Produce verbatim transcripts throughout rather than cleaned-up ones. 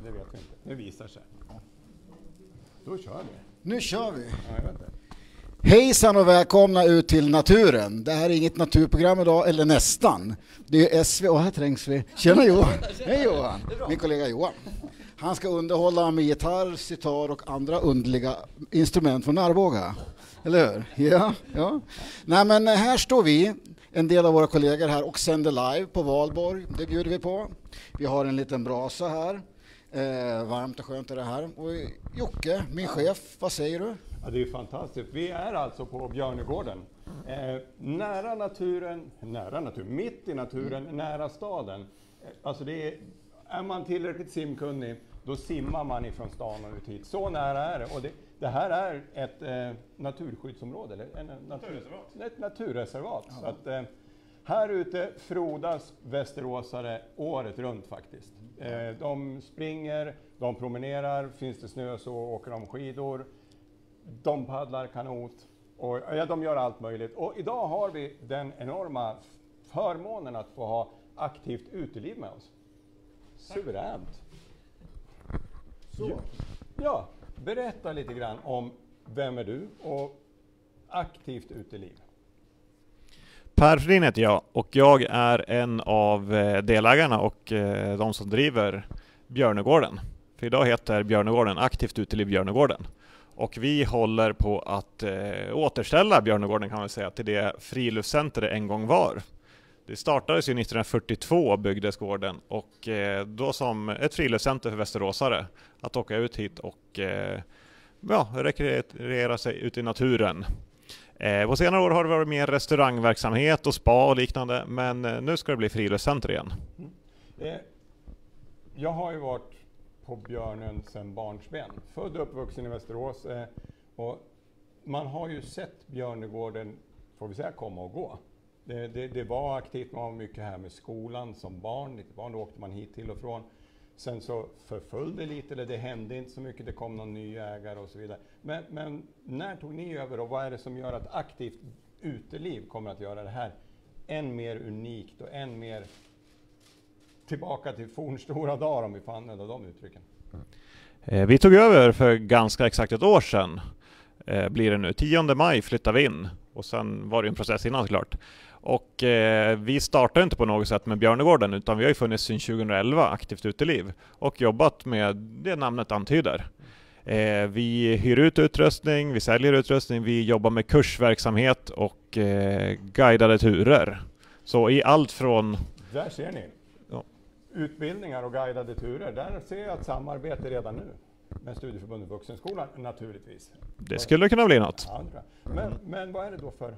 det vet vi inte. Det visar sig. Då kör vi. Nu kör vi. Ja, jag vet inte. Hejsan och välkomna ut till naturen. Det här är inget naturprogram idag, eller nästan. Det är S V och här trängs vi. Tjena Johan. Hej Johan. Min kollega Johan. Han ska underhålla med gitarr, sitar och andra underliga instrument från Arboga. Eller hur? Ja, ja. Nej, men här står vi, en del av våra kollegor här, och sänder live på Valborg. Det bjuder vi på. Vi har en liten brasa här. Eh, varmt och skönt är det här. Och Jocke, min chef, vad säger du? Ja, det är fantastiskt. Vi är alltså på Björnegården. Eh, nära naturen, nära naturen, mitt i naturen, mm. nära staden. Eh, alltså det är, är man tillräckligt simkunnig, då simmar man ifrån stan och ut hit. Så nära är det. Och det, det här är ett eh, naturskyddsområde, eller en, en natur, ett naturreservat. Ja. Så att, eh, här ute frodas västeråsare året runt faktiskt. Eh, de springer, de promenerar, finns det snö så åker de skidor. De paddlar kanot och ja, de gör allt möjligt. Och idag har vi den enorma förmånen att få ha aktivt uteliv med oss. Suveränt. Så. Ja, ja, berätta lite grann om vem är du och aktivt uteliv. Per Fridin heter jag och jag är en av delägarna och de som driver Björnegården. För idag heter Björnegården Aktivt uteliv Björnegården. Och vi håller på att eh, återställa Björnegården, kan man säga, till det friluftscenter det en gång var. Det startades ju nittonhundrafyrtiotvå, byggdes gården, och eh, då som ett friluftscenter för västeråsare att åka ut hit och eh, ja, rekreera sig ute i naturen. Eh, på senare år har det varit mer restaurangverksamhet och spa och liknande, men eh, nu ska det bli friluftscenter igen. Mm. Eh, jag har ju varit på Björnen sedan barnsben. Född och uppvuxen i Västerås. Eh, och man har ju sett Björnegården, får vi säga, komma och gå. Det, det, det var aktivt, man var mycket här med skolan som barn. Lite barn, då åkte man hit till och från. Sen så förföll det lite, eller det hände inte så mycket. Det kom någon ny ägare och så vidare. Men, men när tog ni över och vad är det som gör att aktivt uteliv kommer att göra det här än mer unikt och än mer tillbaka till fornstora dagar, om vi får använda de uttrycken? Eh, vi tog över för ganska exakt ett år sedan. Eh, blir det nu. tionde maj flyttade vi in. Och sen var det en process innan, klart. Och eh, vi startade inte på något sätt med Björnegården, utan vi har ju funnits sedan tjugohundraelva aktivt uteliv. Och jobbat med det namnet antyder. Eh, vi hyr ut utrustning, vi säljer utrustning, vi jobbar med kursverksamhet och eh, guidade turer. Så i allt från... Där ser ni. Utbildningar och guidade turer, där ser jag ett samarbete redan nu med Studieförbundet Vuxenskolan, naturligtvis. Det skulle kunna bli något. Ja, men, men vad är det då för...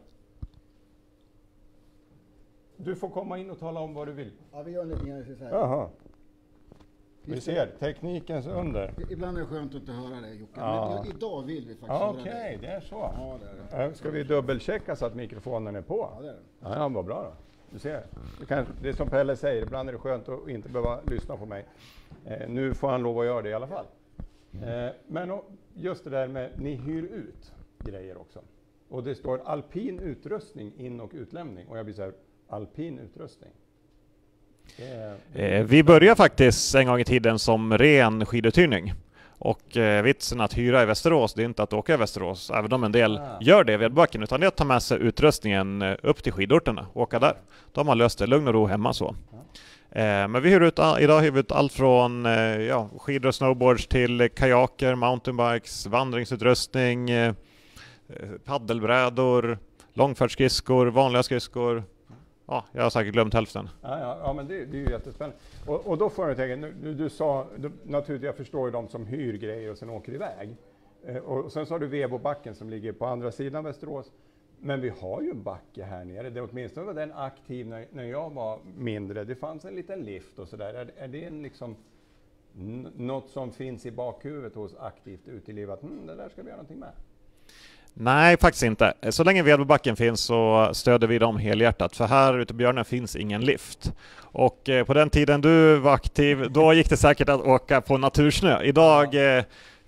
Du får komma in och tala om vad du vill. Ja, vi gör en liten grann så här. Jaha. Vi ser teknikens under. Ibland är det skönt att inte höra det, Jocke. Ja. Men idag vill vi faktiskt ja, höra okay, det. Okej, det är så. Ja, det är det. Ska vi dubbelchecka så att mikrofonen är på? Ja, det är det. Ja, ja, vad bra då. Du ser, det, kan, det är som Pelle säger, ibland är det skönt att inte behöva lyssna på mig. Eh, nu får han lov att göra det i alla fall. Eh, men och, just det där med, ni hyr ut grejer också. Och det står alpin utrustning, in- och utlämning. Och jag blir så här, alpin utrustning. Det, det eh, vi började faktiskt en gång i tiden som ren skiduthyrning. Och eh, vitsen att hyra i Västerås, det är inte att åka i Västerås, även om en del ah. gör det vid backen, utan det är att ta med sig utrustningen upp till skidorterna och åka där. Då har man löst det, lugn och ro hemma så. Ah. Eh, men vi hyr ut, idag hyr vi ut allt från eh, ja, skidor och snowboards till kajaker, mountainbikes, vandringsutrustning, eh, paddelbrädor, långfärdsskridskor, vanliga skridskor. Ja, jag har säkert glömt hälften. Ja, ja, ja men det, det är ju jättespännande. Och, och då får jag tänka, du, du sa, du, naturligtvis jag förstår ju de som hyr grejer och sen åker iväg. Eh, och sen så har du Vebobacken som ligger på andra sidan Västerås. Men vi har ju en backe här nere. Det åtminstone var den aktiv när, när jag var mindre. Det fanns en liten lift och sådär. Är, är det en liksom n- något som finns i bakhuvudet hos aktivt uteliv att hm, det där ska vi göra någonting med? Nej, faktiskt inte. Så länge Vedbobacken finns så stöder vi dem helhjärtat. För här ute på Björnen finns ingen lift. Och eh, på den tiden du var aktiv, då gick det säkert att åka på natursnö. Idag eh,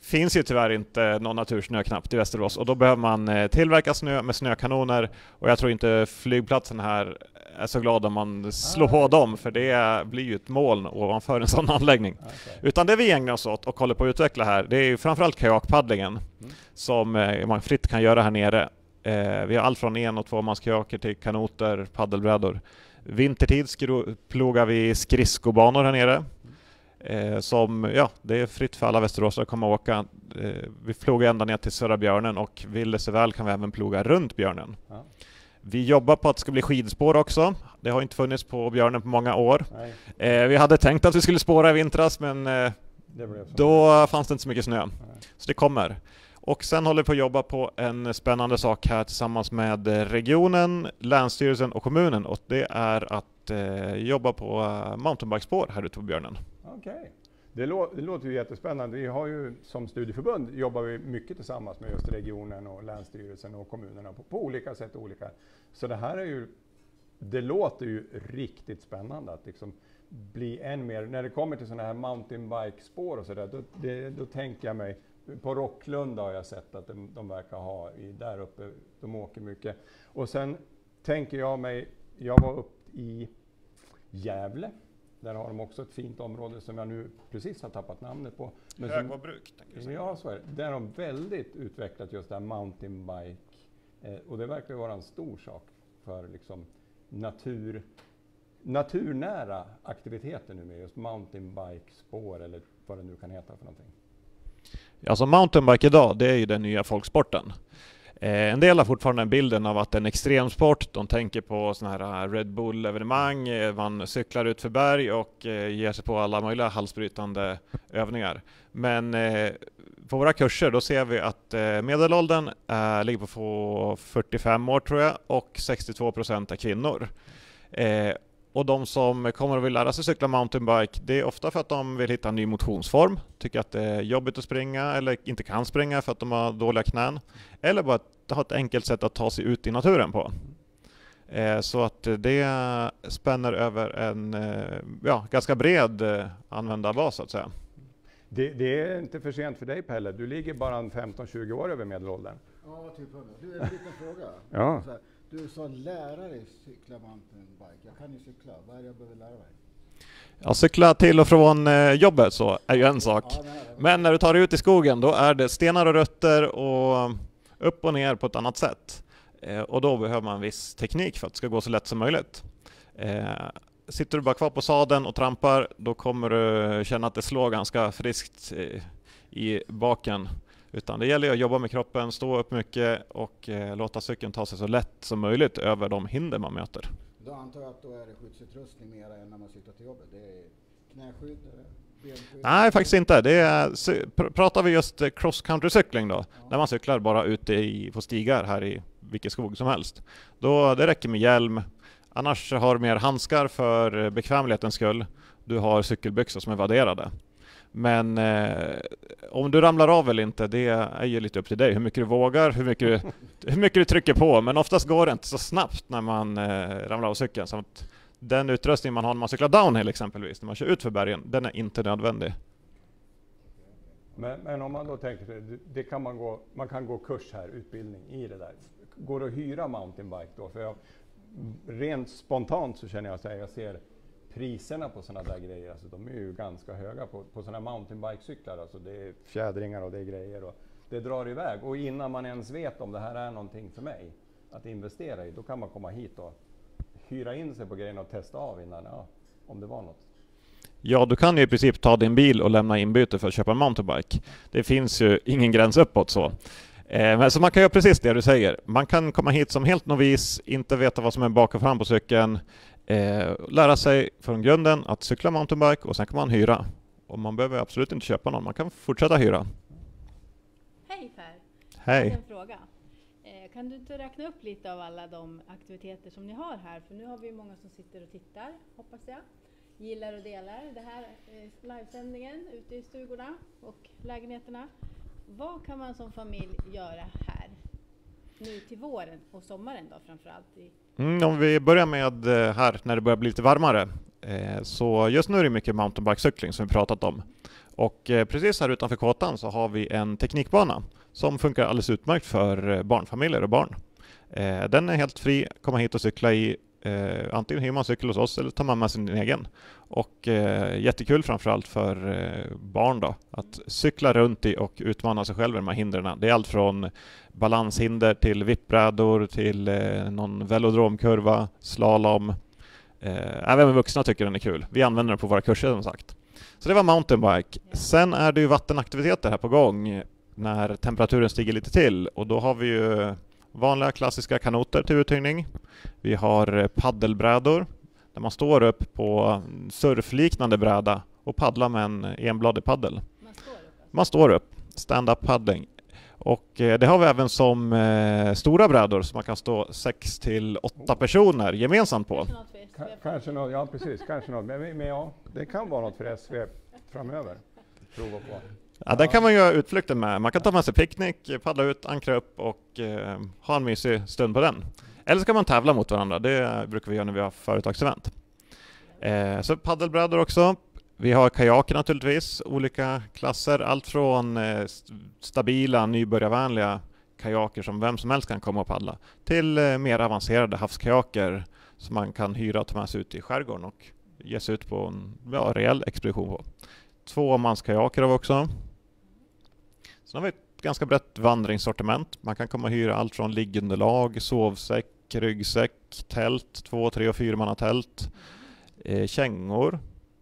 finns ju tyvärr inte någon natursnö knappt i Västerås och då behöver man tillverka snö med snökanoner och jag tror inte flygplatsen här är så glad om man slår ah, på dem för det blir ju ett moln ovanför en sån anläggning. Okay. Utan det vi ägnar oss åt och håller på att utveckla här, det är ju framförallt kajakpaddlingen mm. som man fritt kan göra här nere. Eh, vi har allt från en- och tvåmanskajaker till kanoter, paddelbrädor. Vintertid skro- plogar vi skridskobanor här nere. Eh, som, ja, det är fritt för alla västeråsare att komma och åka. Eh, vi plogar ända ner till Södra Björnen och vill det så väl kan vi även ploga runt Björnen. Ja. Vi jobbar på att det ska bli skidspår också. Det har inte funnits på Björnen på många år. Eh, vi hade tänkt att vi skulle spåra i vintras men eh, då fanns det inte så mycket snö. Nej. Så det kommer. Och sen håller vi på att jobba på en spännande sak här tillsammans med regionen, länsstyrelsen och kommunen. Och det är att eh, jobba på uh, mountainbikespår här ute på Björnen. Okej. Okay. Det, lå- det låter ju jättespännande. Vi har ju som studieförbund jobbar vi mycket tillsammans med just regionen och länsstyrelsen och kommunerna på, på olika sätt. Olika. Så det här är ju, det låter ju riktigt spännande att liksom bli än mer, när det kommer till sådana här mountainbikespår och sådär, då, det, då tänker jag mig, på Rocklunda har jag sett att de, de verkar ha i, där uppe, de åker mycket. Och sen tänker jag mig, jag var uppe i Gävle. Där har de också ett fint område som jag nu precis har tappat namnet på. Högvabruk. Ja, så är det. Där har de väldigt utvecklat just det här mountainbike. Eh, och det verkar vara en stor sak för liksom natur, naturnära aktiviteter nu med just mountainbike-spår eller vad det nu kan heta för någonting. Alltså mountainbike idag, det är ju den nya folksporten. Eh, en del har fortfarande bilden av att det är en extremsport. De tänker på såna här Red Bull-evenemang. Eh, man cyklar ut för berg och eh, ger sig på alla möjliga halsbrytande övningar. Men eh, på våra kurser då ser vi att eh, medelåldern eh, ligger på fyrtiofem år tror jag och sextiotvå procent är kvinnor. Eh, Och de som kommer och vill lära sig cykla mountainbike, det är ofta för att de vill hitta en ny motionsform, tycker att det är jobbigt att springa eller inte kan springa för att de har dåliga knän. Eller bara att ha ett enkelt sätt att ta sig ut i naturen på. Eh, så att det spänner över en eh, ja, ganska bred eh, användarbas så att säga. Det, det är inte för sent för dig Pelle, du ligger bara femton tjugo år över medelåldern. Ja, typ hundra. Du, en liten fråga. Ja. Så här, du sa lärare cykla mountainbike. Jag kan ju cykla. Vad är det jag behöver lära mig? Ja, cykla till och från eh, jobbet så är ju en sak. Ja, nej, nej. Men när du tar dig ut i skogen då är det stenar och rötter och upp och ner på ett annat sätt. Eh, och då behöver man en viss teknik för att det ska gå så lätt som möjligt. Eh, sitter du bara kvar på sadeln och trampar, då kommer du känna att det slår ganska friskt i, i baken. Utan det gäller att jobba med kroppen, stå upp mycket och eh, låta cykeln ta sig så lätt som möjligt över de hinder man möter. Då antar jag att då är det skyddsutrustning mer än när man cyklar till jobbet. Det är knäskydd eller benskydd? Nej, faktiskt inte. Det är, pr- pratar vi just cross country cykling då, ja. När man cyklar bara ute i, på stigar här i vilken skog som helst. Då det räcker med hjälm. Annars har du mer handskar för bekvämlighetens skull. Du har cykelbyxor som är vadderade. Men eh, om du ramlar av eller inte, det är ju lite upp till dig. Hur mycket du vågar, hur mycket du, hur mycket du trycker på. Men oftast går det inte så snabbt när man eh, ramlar av cykeln. Så att den utrustning man har när man cyklar downhill exempelvis, när man kör ut för bergen, den är inte nödvändig. Men, men om man då tänker sig, det kan man gå, man kan gå kurs här, utbildning i det där. Går det att hyra mountainbike då? För jag, rent spontant så känner jag att jag ser priserna på sådana där grejer, alltså de är ju ganska höga på, på sådana mountainbike-cyklar. Alltså det är fjädringar och det är grejer och det drar iväg. Och innan man ens vet om det här är någonting för mig att investera i, då kan man komma hit och hyra in sig på grejerna och testa av innan, ja, om det var något. Ja, du kan ju i princip ta din bil och lämna inbyte för att köpa en mountainbike. Det finns ju ingen gräns uppåt så. Eh, men så man kan göra precis det du säger. Man kan komma hit som helt novis, inte veta vad som är bak och fram på cykeln. Eh, lära sig från grunden att cykla mountainbike och sen kan man hyra. Och man behöver absolut inte köpa någon, man kan fortsätta hyra. Hej Per! Hej! Jag har en fråga. Eh, kan du inte räkna upp lite av alla de aktiviteter som ni har här? För nu har vi många som sitter och tittar, hoppas jag. Gillar och delar det här eh, livesändningen ute i stugorna och lägenheterna. Vad kan man som familj göra här nu till våren och sommaren då framförallt? I Mm, om vi börjar med här när det börjar bli lite varmare. Eh, så just nu är det mycket mountainbike-cykling som vi pratat om. Och eh, precis här utanför kåtan så har vi en teknikbana som funkar alldeles utmärkt för eh, barnfamiljer och barn. Eh, den är helt fri, komma hit och cykla i. Eh, antingen hyr man cykel hos oss eller tar man med sin egen. Och eh, jättekul framförallt för eh, barn då, att cykla runt i och utmana sig själv med de här hindren. Det är allt från balanshinder till vippbrädor till eh, någon velodromkurva, slalom. Eh, även vuxna tycker den är kul. Vi använder den på våra kurser som sagt. Så det var mountainbike. Sen är det ju vattenaktiviteter här på gång när temperaturen stiger lite till. Och då har vi ju vanliga klassiska kanoter till uthyrning. Vi har paddelbrädor där man står upp på surfliknande bräda och paddlar med en enbladig paddel. Man står upp? Man står upp, stand-up paddling. Och eh, det har vi även som eh, stora brädor som man kan stå sex till åtta personer gemensamt på. K- kanske något, ja precis, kanske något. Men, men ja, det kan vara något för S V framöver. Prova på. Ja, den kan man göra utflykten med. Man kan ta med sig picknick, paddla ut, ankra upp och eh, ha en mysig stund på den. Eller så kan man tävla mot varandra. Det brukar vi göra när vi har företagsevent. Eh, så paddelbrädor också. Vi har kajaker naturligtvis, olika klasser. Allt från eh, stabila, nybörjarvänliga kajaker som vem som helst kan komma och paddla till eh, mer avancerade havskajaker som man kan hyra och ta med sig ut i skärgården och ge sig ut på en ja, rejäl expedition på. Tvåmanskajaker har vi också. Sen har vi ett ganska brett vandringssortiment. Man kan komma och hyra allt från liggunderlag, sovsäck, ryggsäck, tält, två, tre och fyra manna tält, eh, kängor.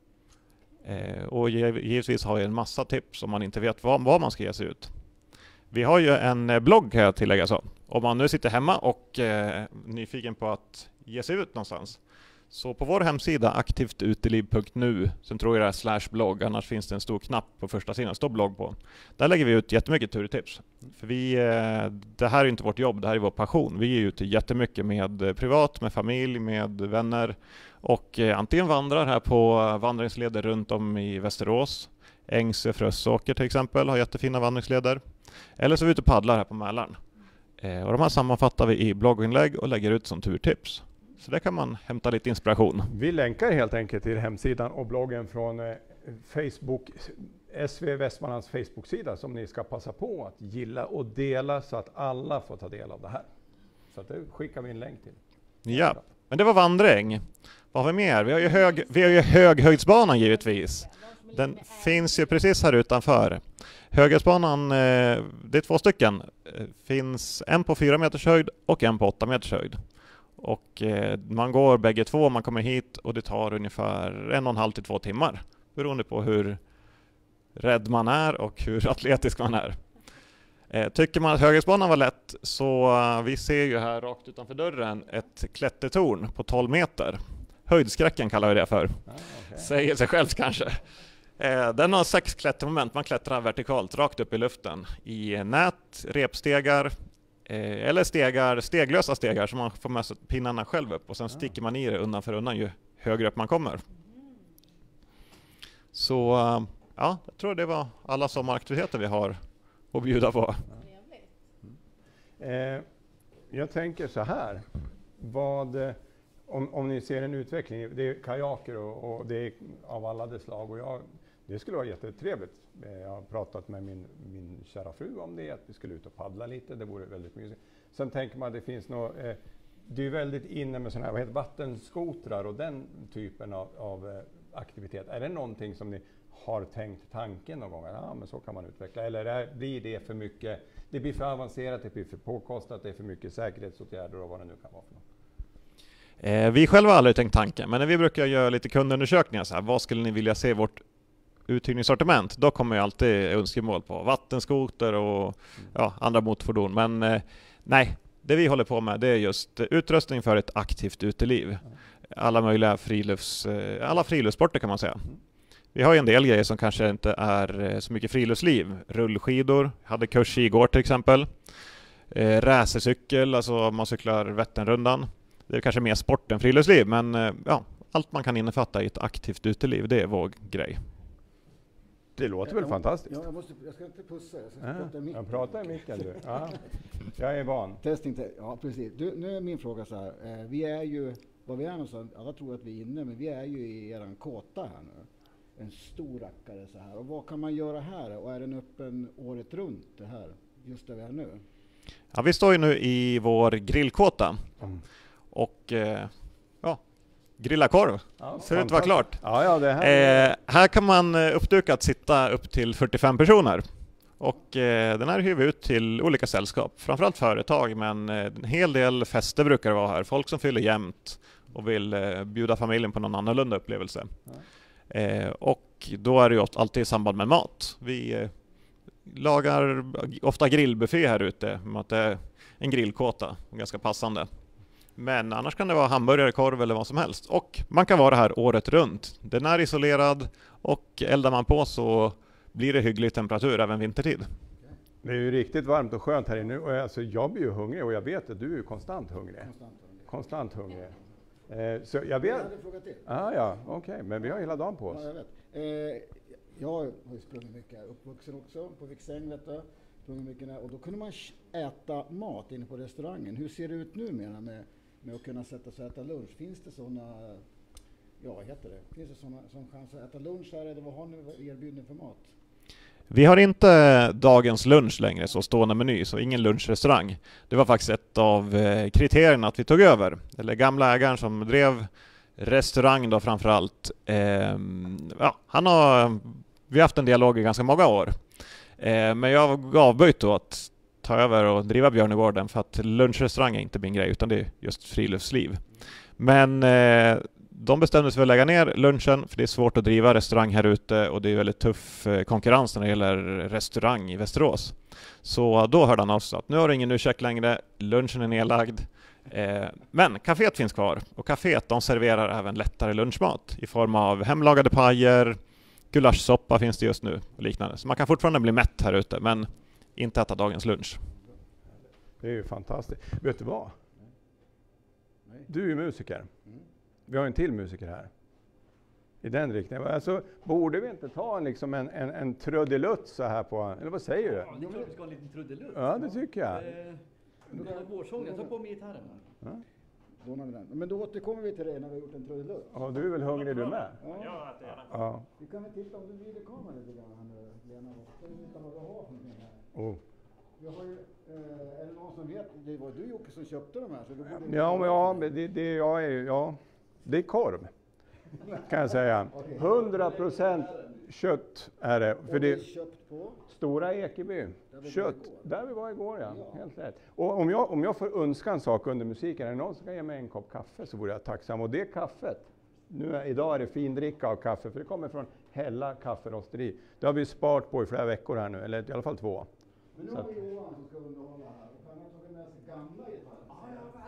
Eh, och giv- givetvis har vi en massa tips om man inte vet vad, vad man ska ge sig ut. Vi har ju en eh, blogg kan jag tillägga så. Om man nu sitter hemma och eh, nyfiken på att ge sig ut någonstans. Så på vår hemsida aktivtuteliv punkt nu, sen tror jag det är slash blogg, annars finns det en stor knapp på första sidan, står blogg på. Där lägger vi ut jättemycket turtips. För vi, eh, det här är inte vårt jobb, det här är vår passion. Vi är ute jättemycket med eh, privat, med familj, med vänner. Och eh, antingen vandrar här på vandringsleder runt om i Västerås. Ängsö, Frösåker till exempel har jättefina vandringsleder. Eller så är vi ute och paddlar här på Mälaren. Eh, och de här sammanfattar vi i blogginlägg och lägger ut som turtips. Så där kan man hämta lite inspiration. Vi länkar helt enkelt till hemsidan och bloggen från eh, Facebook, S V Västmanlands Facebook-sida som ni ska passa på att gilla och dela så att alla får ta del av det här. Så att det skickar vi en länk till. Ja, men det var vandring. Vad har vi mer? Vi har ju, hög, vi har ju höghöjdsbanan givetvis. Den finns ju precis här utanför. Höghöjdsbanan, eh, det är två stycken. Det finns en på fyra meters höjd och en på åtta meters höjd. Och eh, man går bägge två, man kommer hit och det tar ungefär en och en halv till två timmar. Beroende på hur rädd man är och hur atletisk man är. Eh, tycker man att höghöjdsbanan var lätt så uh, vi ser ju här rakt utanför dörren ett klättertorn på tolv meter. Höjdskräcken kallar vi det för. Ah, okay. Säger sig själv kanske. Eh, den har sex klättermoment, man klättrar vertikalt rakt upp i luften. I nät, repstegar eh, eller stegar, steglösa stegar som man får med sig pinnarna själv upp. Och sen sticker man i det undan för undan ju högre upp man kommer. Så uh, ja, jag tror det var alla sommaraktiviteter vi har att bjuda på. Eh, jag tänker så här, vad, eh, om, om ni ser en utveckling, det är kajaker och, och det är av alla dess slag och jag, det skulle vara jättetrevligt. Eh, jag har pratat med min, min kära fru om det, att vi skulle ut och paddla lite, det vore väldigt mysigt. Sen tänker man att det finns något, eh, det är väldigt inne med sådana här vad heter, vattenskotrar och den typen av, av eh, aktivitet. Är det någonting som ni har tänkt tanken någon gång? Ja, men så kan man utveckla. Eller är, blir det för mycket, det blir för avancerat, det blir för påkostat, det är för mycket säkerhetsåtgärder och vad det nu kan vara för något? Eh, vi själva har aldrig tänkt tanken, men när vi brukar göra lite kundundersökningar så här, vad skulle ni vilja se i vårt uthyrningssortiment? Då kommer ju alltid önskemål på vattenskoter och ja, andra motorfordon. Men eh, nej, det vi håller på med det är just utrustning för ett aktivt uteliv. Alla möjliga frilufts, eh, alla friluftssporter kan man säga. Vi har ju en del grejer som kanske inte är så mycket friluftsliv. Rullskidor, hade kurs igår till exempel. Eh, racercykel, alltså man cyklar Vätternrundan. Det är kanske mer sport än friluftsliv, men eh, ja, allt man kan innefatta i ett aktivt uteliv, det är vår grej. Det låter väl ja, fantastiskt? Ja, jag, måste, jag ska inte pussa. Jag, ska Ja, prata i micken. jag pratar i micken du. Ja, jag är van. Testing, te- ja, precis. Du, nu är min fråga så här. Eh, vi är ju Vad vi är någonstans, alla tror att vi är inne, men vi är ju i eran kåta här nu. En stor rackare så här. Och vad kan man göra här? Och är den öppen året runt det här? Just där vi är nu. Ja, vi står ju nu i vår grillkåta. Mm. Och eh, ja, grilla korv. Ja, Ser ut att vara klart. Ja, ja, det här... Eh, här kan man eh, uppdukat sitta upp till fyrtiofem personer. Och eh, den här hyr vi ut till olika sällskap. Framförallt företag, men eh, en hel del fester brukar det vara här. Folk som fyller jämnt och vill eh, bjuda familjen på någon annorlunda upplevelse. Ja. Eh, och då är det ju alltid i samband med mat. Vi eh, lagar ofta grillbuffé här ute, med att det är en grillkåta, ganska passande. Men annars kan det vara hamburgare, korv eller vad som helst. Och man kan vara här året runt. Den är isolerad och eldar man på så blir det hygglig temperatur även vintertid. Det är ju riktigt varmt och skönt här inne. Och alltså, jag blir ju hungrig och jag vet att du är ju konstant hungrig. Konstant hungrig. Konstant hungrig. Eh, så jag vet... Jag hade en fråga till. Ah, ja, okej. Okay. Men vi har hela dagen på oss. Ja, jag vet. Eh, jag har ju sprungit mycket här. Uppvuxen också på Viksäng, vet du. Sprungit mycket där. Och då kunde man äta mat inne på restaurangen. Hur ser det ut nu menar med, med att kunna sätta sig och äta lunch? Finns det sådana... Ja, vad heter det? Finns det sådana som chans att äta lunch här? Eller vad har ni erbjudning för mat? Vi har inte dagens lunch längre, så stående meny, så ingen lunchrestaurang. Det var faktiskt ett av kriterierna att vi tog över. Eller gamla ägaren som drev restaurang då framförallt. Eh, ja, han har, vi har haft en dialog i ganska många år. Eh, men jag avböjt då att ta över och driva Björnegården för att lunchrestaurang är inte min grej utan det är just friluftsliv. Men eh, de bestämde sig för att lägga ner lunchen för det är svårt att driva restaurang här ute och det är väldigt tuff konkurrens när det gäller restaurang i Västerås. Så då hörde han av sig att nu har du ingen ursäkt längre, lunchen är nedlagd. Eh, men kaféet finns kvar och kaféet de serverar även lättare lunchmat i form av hemlagade pajer, gulaschsoppa finns det just nu och liknande. Så man kan fortfarande bli mätt här ute men inte äta dagens lunch. Det är ju fantastiskt. Vet du vad? Du är ju musiker. Vi har en till musiker här. I den riktningen. Alltså, borde vi inte ta en, liksom en, en, en trudelutt så här på... Eller vad säger du? Ja, det är klart vi ska ha en liten trudelutt. Ja, det tycker jag. Eh, det är vårsången. Jag tar på mig gitarren. Ja. Men då återkommer vi till det när vi har gjort en trudelutt. Ja, du är väl hungrig du med? Ja, ja. Ja. Vi kan väl titta om du vrider kameran lite grann här nu, Lena. Så vi vet vad vi har för någonting här. Oh. Jag har ju, eh, är det någon som vet? Det var du Jocke som köpte de här. Så borde Ja, men ja, det, det, jag är, ja, det är korv. Kan jag säga. hundra procent kött är det. För det köpt på Stora Ekeby. Kött. Där vi var igår, ja. ja. Helt rätt. Och om jag, om jag får önska en sak under musiken, är det någon som kan ge mig en kopp kaffe så vore jag tacksam. Och det kaffet, nu är, idag är det findricka av kaffe, för det kommer från Hälla kafferosteri. Det har vi sparat på i flera veckor här nu, eller i alla fall två. Men nu har vi Johan som ska underhålla här. Och han har tagit med sig gamla gitarrer. Ah, ja,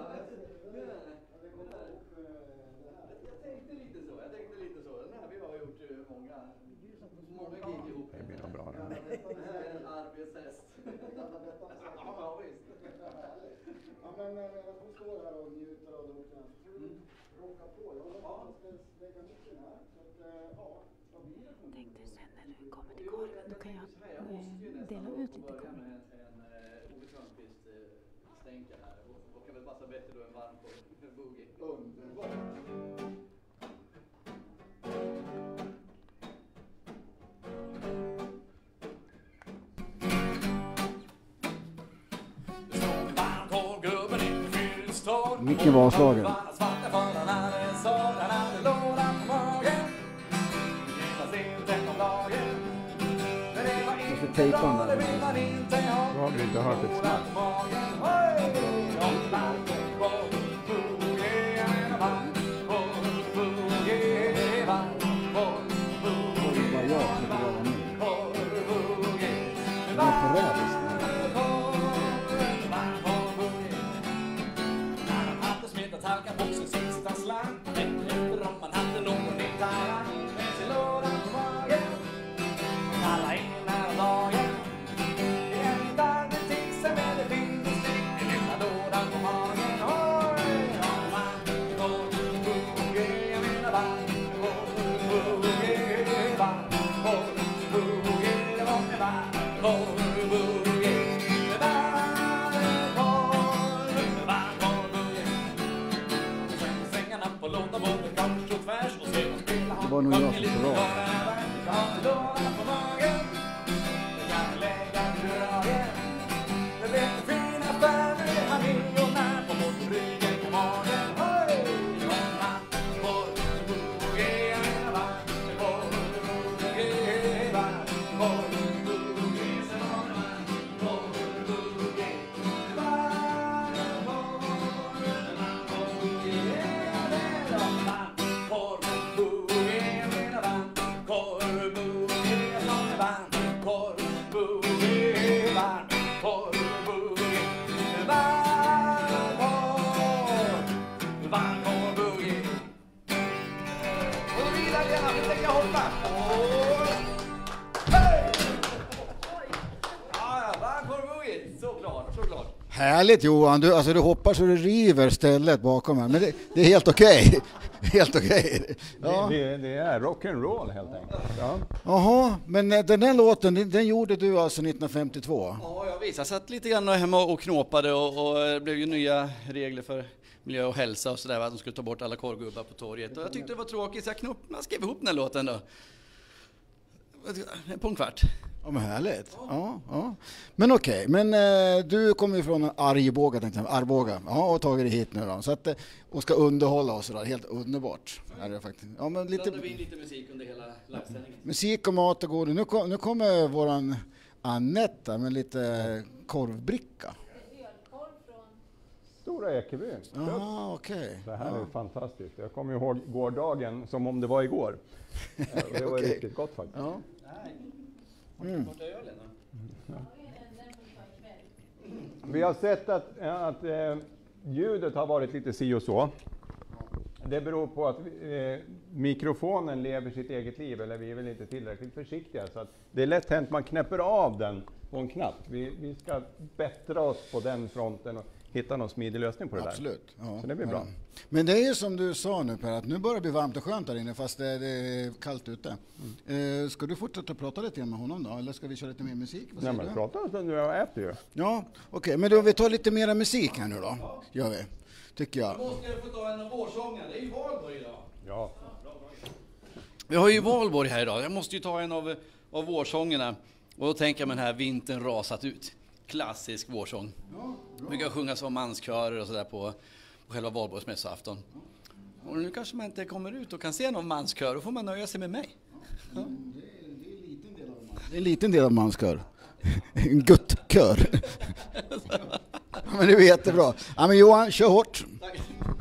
jag tänkte lite så, jag tänkte lite så. Den här vi har gjort många, många gig ihop. Det blir nog bra. Det här är en arbetshäst. Ja, visst. Ja, men jag får stå här och njuta av det också. Råka på. Jag har ska lägga mycket här. Så att, ja, vad blir det? Tänkte sen när du kommer till korven, då kan jag eh, dela ut lite korv. Ove Thörnqvist stänker här och kan väl passa bättre då en varm korv med boogie. Underbart. Micken var avslagen. Jag ska tejpa den där. Då har vi inte hört ett snack. var nog jag som så bra. Härligt Johan, du, alltså, du hoppar så du river stället bakom här, men det, det är helt okej. Okay. Helt okej. Okay. Ja. Det, det, det är rock'n'roll helt enkelt. Ja. Jaha, men den här låten, den, den gjorde du alltså nittonhundrafemtiotvå? Ja, jag visade. Jag satt lite grann hemma och knåpade och, och det blev ju nya regler för miljö och hälsa och sådär, att de skulle ta bort alla korvgubbar på torget. Och jag tyckte det var tråkigt så jag knopp, man skrev ihop den här låten då. På en kvart. Ja, men härligt. Ja, ja. Men okej, okay. men eh, du kommer ju från Arboga, tänkte jag, Arboga. Ja, och tagit dig hit nu då. Så att, och ska underhålla oss sådär, helt underbart. Är det faktiskt. Ja, men lite, vi lite musik under hela livesändningen. Musik och mat och god. Nu, kom, nu kommer våran Anette med lite korvbricka. Stora Ekebyn. Ja, okej. Okay. Det här ja. är fantastiskt. Jag kommer ihåg gårdagen som om det var igår. Det var okay. Riktigt gott faktiskt. Ja. Mm. Vi har sett att, att eh, ljudet har varit lite si och så. Det beror på att eh, mikrofonen lever sitt eget liv, eller vi är väl inte tillräckligt försiktiga. Så att det är lätt hänt man knäpper av den på en knapp. Vi, vi ska bättra oss på den fronten och hitta någon smidig lösning på det Absolut. där. Ja, så det blir ja. bra. Men det är ju som du sa nu Per, att nu börjar det bli varmt och skönt där inne fast det är, det är kallt ute. Mm. Eh, ska du fortsätta prata lite med honom då? Eller ska vi köra lite mer musik? Vad Nej, men du? prata om nu, jag äter ju. Ja, okej. Okay. Men då vi tar lite mera musik här nu då. Gör vi. Tycker jag. Då måste jag få ta en av vårsången. Det är ju valborg idag. Ja. Vi har ju valborg här idag. Jag måste ju ta en av, av vårsångerna. Och då tänker jag mig den här Vintern rasat ut. Klassisk vårsång. Ja, vi kan sjunga som manskörer och sådär på, på själva valborgsmässoafton. Och nu kanske man inte kommer ut och kan se någon manskör. Då får man nöja sig med mig. Ja. Det, är, det, är en liten del av mans. det är en liten del av manskör. En guttkör. Men det är jättebra. Ja, men Johan, kör hårt. Tack.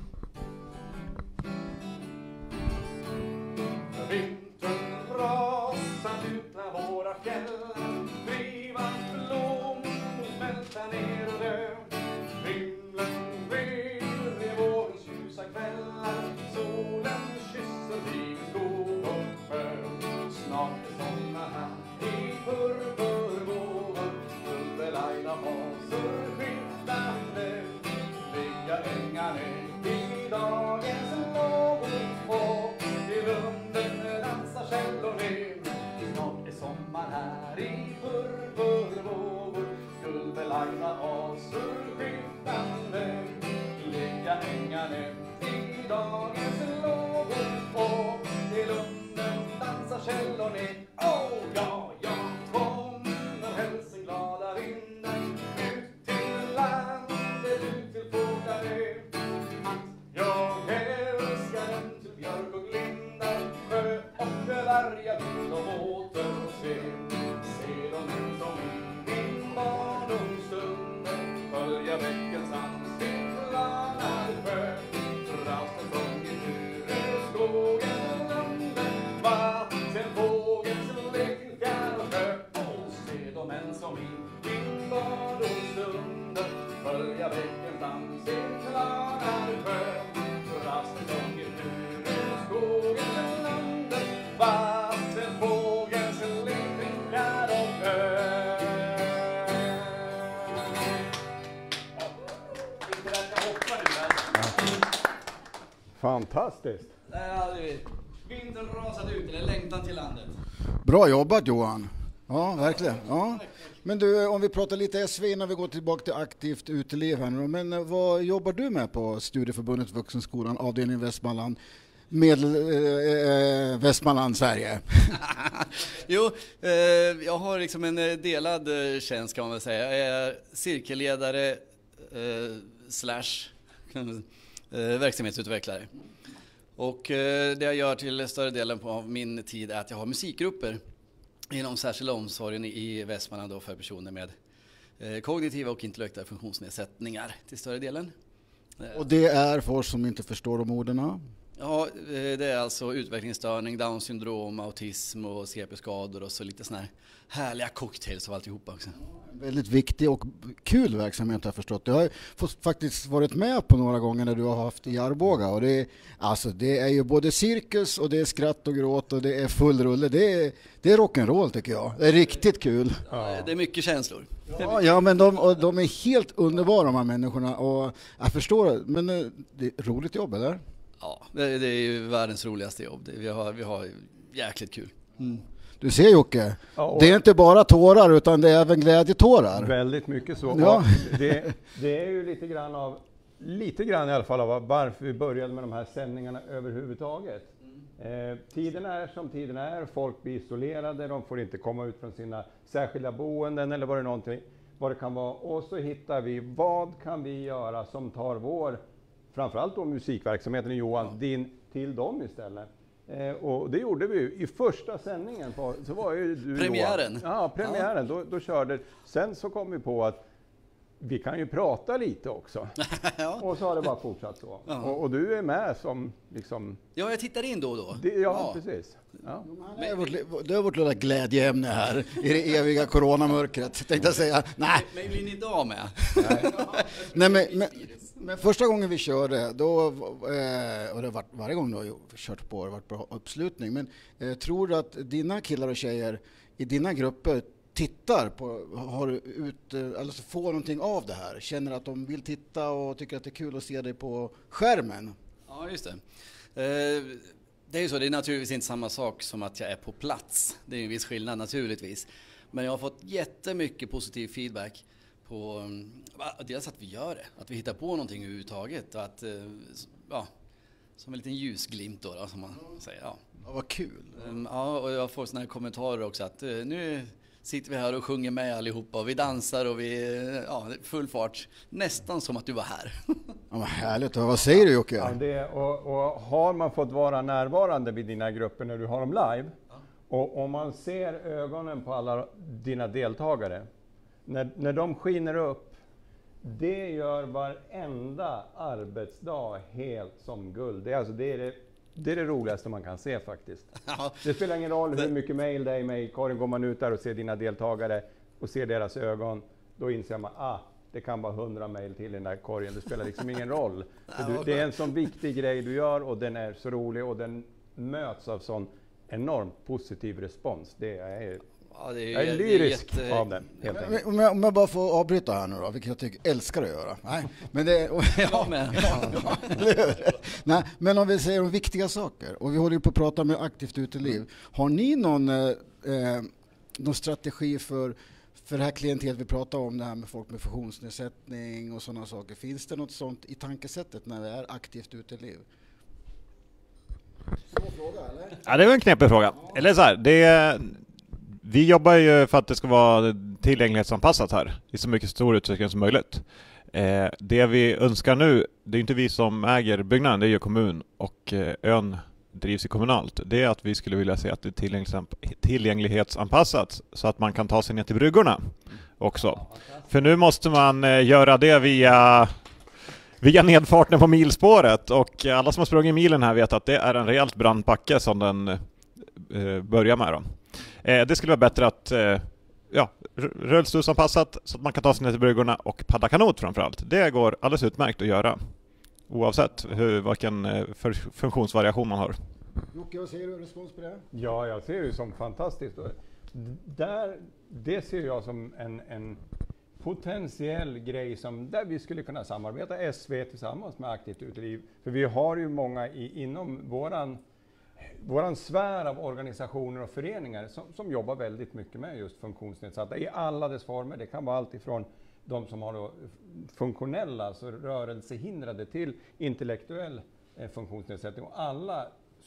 Vintern rasat ut när våra fjäll drivas blom och smälta ner och dö. Himlen sker i vårens ljusa kvällar. Solen kysser vid skog och sjö. Snart är sommar här i purpurvågor. Guldbelagda hasor skiftande. Ligga ängarna i dagens lågor. Och i lunden dansar källorna. Snart är sommar här i purpurvågor. Guldbelagda hasor skiftande. Ligga ängarna i dagens lågor. Och i lunden dansar källorna. Åh, ja, ja, kommer hälsenglada vinden ut till landet, ut till fåglarna. Att jag älskar dem till björk och linda, sjö och berga, vind och åter och se. Se dem ut som i min barndomsstund, följa bäckens ansiktslanade sjö. Rasten sjungit ur skogen och lunden, vattenfågelns lek till fjärr och sjö. Och se dem än som i min barndomsstund, följa bäckens ansiktslanade sjö. Rasten sjungit ur skogen och lunden, vattenfågelns lek till fjärr och sjö. Inte rätt jag hoppar nu, men... Fantastiskt. Där hade vi Vintern rasat ut, eller längtan till landet. Bra jobbat Johan. Ja, verkligen. Ja. Men du, om vi pratar lite S V innan vi går tillbaka till aktivt uteliv här nu. Men vad jobbar du med på Studieförbundet Vuxenskolan, avdelning Västmanland? med eh, Västmanland, Sverige? Jo, eh, jag har liksom en delad tjänst kan man väl säga. Jag är cirkelledare eh, slash eh, verksamhetsutvecklare. Och eh, det jag gör till större delen av min tid är att jag har musikgrupper inom särskilda omsorgen i Västmanland då för personer med eh, kognitiva och intellektuella funktionsnedsättningar till större delen. Och det är för oss som inte förstår de orden? Ja, det är alltså utvecklingsstörning, Down syndrom, autism och C P-skador och så lite såna här härliga cocktails av alltihopa också. Väldigt viktig och kul verksamhet har jag förstått. Jag har fått faktiskt varit med på några gånger när du har haft i Arboga. Och det, är, alltså, det är ju både cirkus och det är skratt och gråt och det är full rulle. Det är, det är rock'n'roll tycker jag. Det är riktigt kul. Ja. Det är mycket känslor. Ja, ja men de, och de är helt underbara de här människorna. Och jag förstår det, men det är ett roligt jobb, eller? Ja, det, det är ju världens roligaste jobb. Det, vi, har, vi har jäkligt kul. Mm. Du ser Jocke, ja, det är inte bara tårar utan det är även glädjetårar. Väldigt mycket så. Ja. Det, det är ju lite grann av, lite grann i alla fall av varför vi började med de här sändningarna överhuvudtaget. Eh, tiden är som tiden är, folk blir isolerade, de får inte komma ut från sina särskilda boenden eller vad det, någonting, vad det kan vara. Och så hittar vi, vad kan vi göra som tar vår, framförallt då musikverksamheten i Johan, ja. din till dem istället. Eh, och det gjorde vi ju i första sändningen. På, så var ju du, premiären. Johan. Ja, premiären. Ja. Då, då körde. Sen så kom vi på att vi kan ju prata lite också. Ja. Och så har det bara fortsatt så. Ja. Och, och du är med som liksom... Ja, jag tittar in då och då. Det, ja, ja, precis. Ja. Det är vårt, det är vårt lilla glädjeämne här i det eviga coronamörkret, tänkte jag säga. Nej. Men blir ni idag med? Nej. Nej, men, men, men första gången vi körde, då, eh, och det har varit varje gång du har kört på, det har varit bra uppslutning. Men eh, tror du att dina killar och tjejer i dina grupper tittar på, har ut, alltså får någonting av det här? Känner att de vill titta och tycker att det är kul att se dig på skärmen? Ja, just det. Eh, det är ju så, det är naturligtvis inte samma sak som att jag är på plats. Det är en viss skillnad naturligtvis. Men jag har fått jättemycket positiv feedback på dels att vi gör det, att vi hittar på någonting överhuvudtaget och att, ja, som en liten ljusglimt då, då som man säger. Ja. Ja, vad kul. Ja, och jag får såna här kommentarer också att nu sitter vi här och sjunger med allihopa och vi dansar och vi, ja, full fart. Nästan som att du var här. Ja, vad härligt. Vad säger du Jocke? Ja, det, och, och har man fått vara närvarande vid dina grupper när du har dem live, ja. och om man ser ögonen på alla dina deltagare, när, när de skiner upp, det gör varenda arbetsdag helt som guld. Det är, alltså, det är det Det är det roligaste man kan se faktiskt. Ja. Det spelar ingen roll hur mycket mejl det är i mig. Karin, går man ut där och ser dina deltagare och ser deras ögon, då inser man ah, det kan vara hundra mejl till i den där korgen. Det spelar liksom ingen roll. För du, det är en sån viktig grej du gör och den är så rolig och den möts av sån enormt positiv respons. Det är, ja, det är, jag är lyrisk jätte... av den. Helt men, om, jag, om jag bara får avbryta här nu då, vilket jag tycker älskar att göra. Nej, men det, och, ja, men. Ja, ja, nej, men om vi säger om viktiga saker, och vi håller ju på att prata med aktivt uteliv. Har ni någon, eh, någon strategi för, för det här klientelet vi pratar om, det här med folk med funktionsnedsättning och sådana saker? Finns det något sånt i tankesättet när det är aktivt uteliv? Svår fråga, eller? Ja, det är en knepig fråga. Ja. Eller så här, det är... Vi jobbar ju för att det ska vara tillgänglighetsanpassat här i så mycket stor utsträckning som möjligt. Eh, det vi önskar nu, det är inte vi som äger byggnaden, det är ju kommun och eh, ön drivs i kommunalt. Det är att vi skulle vilja se att det är tillgänglighetsanpassat så att man kan ta sig ner till bryggorna också. För nu måste man eh, göra det via, via nedfarten på milspåret och alla som har sprungit milen här vet att det är en rejält brandpacke som den eh, börjar med då. Eh, det skulle vara bättre att eh, ja, rullstolsanpassat så att man kan ta sig ner till bryggorna och paddla kanot framförallt. Det går alldeles utmärkt att göra oavsett hur, vilken eh, för, funktionsvariation man har. Jocke, vad säger du respons på det? Ja, jag ser det som fantastiskt. Där, det ser jag som en, en potentiell grej som där vi skulle kunna samarbeta S V tillsammans med aktivt uteliv. För vi har ju många i, inom våran Våran sfär av organisationer och föreningar som, som jobbar väldigt mycket med just funktionsnedsatta i alla dess former. Det kan vara allt ifrån de som har då funktionella, alltså rörelsehindrade, till intellektuell eh, funktionsnedsättning. Och alla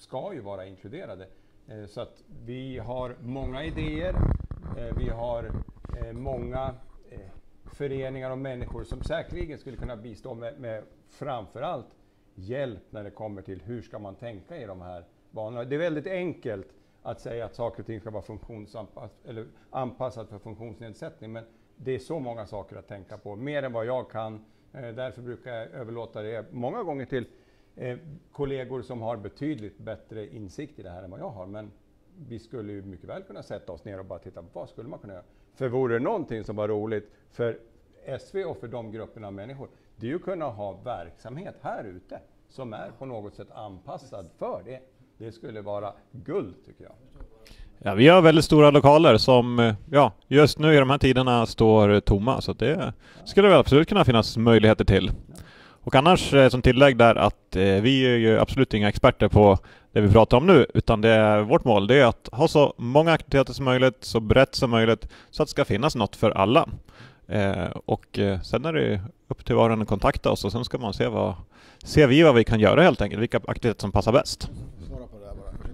ska ju vara inkluderade. Eh, så att vi har många idéer, eh, vi har eh, många eh, föreningar och människor som säkerligen skulle kunna bistå med, med framförallt hjälp när det kommer till hur ska man tänka i de här banorna. Det är väldigt enkelt att säga att saker och ting ska vara funktionsanpass- eller anpassat för funktionsnedsättning, men det är så många saker att tänka på, mer än vad jag kan. Eh, därför brukar jag överlåta det många gånger till eh, kollegor som har betydligt bättre insikt i det här än vad jag har. Men vi skulle ju mycket väl kunna sätta oss ner och bara titta på vad skulle man kunna göra. För vore det någonting som var roligt för S V och för de grupperna av människor, det är ju att kunna ha verksamhet här ute som är på något sätt anpassad för det. Det skulle vara guld, tycker jag. Ja, vi har väldigt stora lokaler som ja, just nu i de här tiderna står tomma, så det skulle väl absolut kunna finnas möjligheter till. Och annars som tillägg där att eh, vi är ju absolut inga experter på det vi pratar om nu, utan det är vårt mål, det är att ha så många aktiviteter som möjligt, så brett som möjligt, så att det ska finnas något för alla. Eh, och eh, sen är det upp till var och en att kontakta oss, och sen ska man se vad ser vi vad vi kan göra helt enkelt, vilka aktiviteter som passar bäst. Svara på det här bara.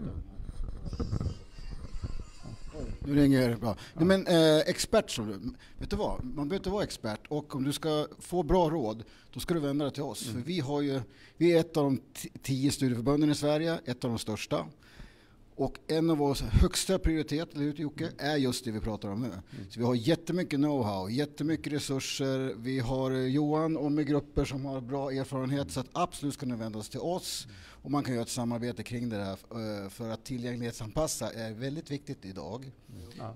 Nu ringer bra. Nej, men eh, expert som du, vet du vad? Man behöver inte vara expert, och om du ska få bra råd, då ska du vända dig till oss. Mm. För vi har ju, vi är ett av de t- tio studieförbunden i Sverige, ett av de största. Och en av våra högsta prioritet, eller hur Jocke, är just det vi pratar om nu. Mm. Så vi har jättemycket know-how, jättemycket resurser. Vi har Johan och med grupper som har bra erfarenhet, så att absolut ska ni vända oss till oss. Mm. Och man kan göra ett samarbete kring det där, för att tillgänglighetsanpassa är väldigt viktigt idag. Mm. Ja.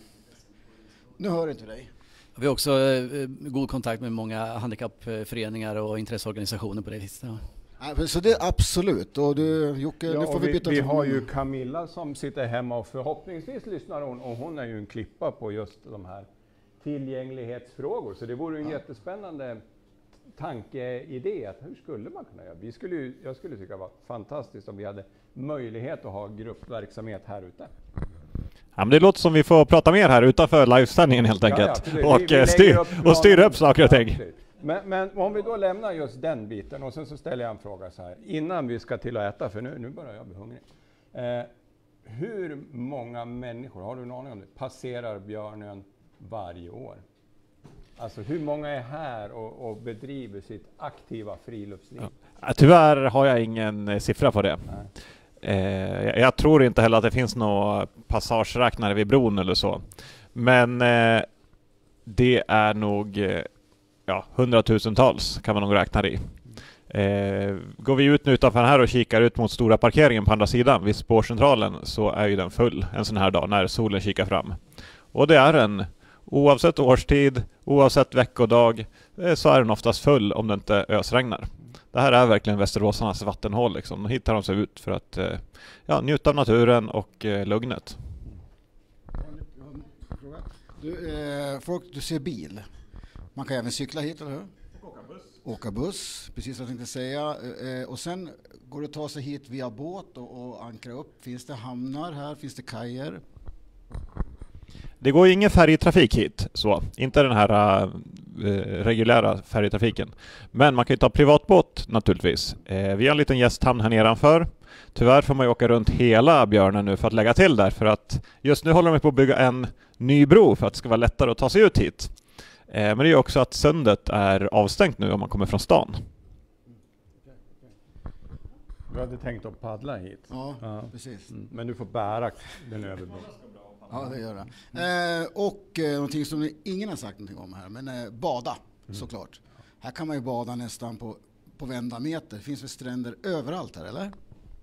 Nu hör inte dig. Vi har också eh, god kontakt med många handikappföreningar och intresseorganisationer på det viset. Ja. Ja, så det är absolut. Och du, Jocke, ja, nu får vi, vi byta Vi till har ju Camilla som sitter hemma och förhoppningsvis lyssnar hon, och hon är ju en klippa på just de här tillgänglighetsfrågor. Så det vore en ja. jättespännande tankeidé att hur skulle man kunna göra? Vi skulle ju, jag skulle tycka det var fantastiskt om vi hade möjlighet att ha gruppverksamhet här ute. Ja, men det låter som vi får prata mer här utanför livesändningen helt enkelt. Ja, ja, och, vi, vi styr, och styra upp saker och ting. Ja, men, men om vi då lämnar just den biten, och sen så ställer jag en fråga så här. Innan vi ska till att äta, för nu, nu börjar jag bli hungrig. Eh, hur många människor, har du en aning om det, passerar Björnön varje år? Alltså hur många är här och, och bedriver sitt aktiva friluftsliv? Ja. Tyvärr har jag ingen siffra på det. Eh, jag, jag tror inte heller att det finns några passageräknare vid bron eller så. Men eh, det är nog eh, ja, hundratusentals kan man nog räkna det i. Eh, går vi ut nu utanför här och kikar ut mot stora parkeringen på andra sidan vid spårcentralen, så är ju den full en sån här dag när solen kikar fram. Och det är en, oavsett årstid, oavsett veckodag, eh, så är den oftast full om det inte ösregnar. Det här är verkligen västeråsarnas vattenhål liksom. Då hittar de sig ut för att eh, ja, njuta av naturen och eh, lugnet. Du, eh, folk, du ser bil. Man kan även cykla hit, eller hur? Åka buss. Åka buss, precis vad jag tänkte säga. Eh, och sen går det att ta sig hit via båt och, och ankra upp. Finns det hamnar här? Finns det kajer? Det går ju ingen färjetrafik hit, så. Inte den här äh, reguljära färjetrafiken. Men man kan ju ta privatbåt naturligtvis. Eh, vi har en liten gästhamn här nedanför. Tyvärr får man ju åka runt hela Björnen nu för att lägga till där. För att just nu håller de på att bygga en ny bro för att det ska vara lättare att ta sig ut hit. Eh, men det är också att sundet är avstängt nu om man kommer från stan. Du hade tänkt att paddla hit? Ja, ja. Precis. Mm. Men du får bära den över bron. Ja, det gör det. Eh, och eh, någonting som ingen har sagt någonting om här, men eh, bada, mm. såklart. Här kan man ju bada nästan på, på vända meter. Det finns väl stränder överallt här, eller?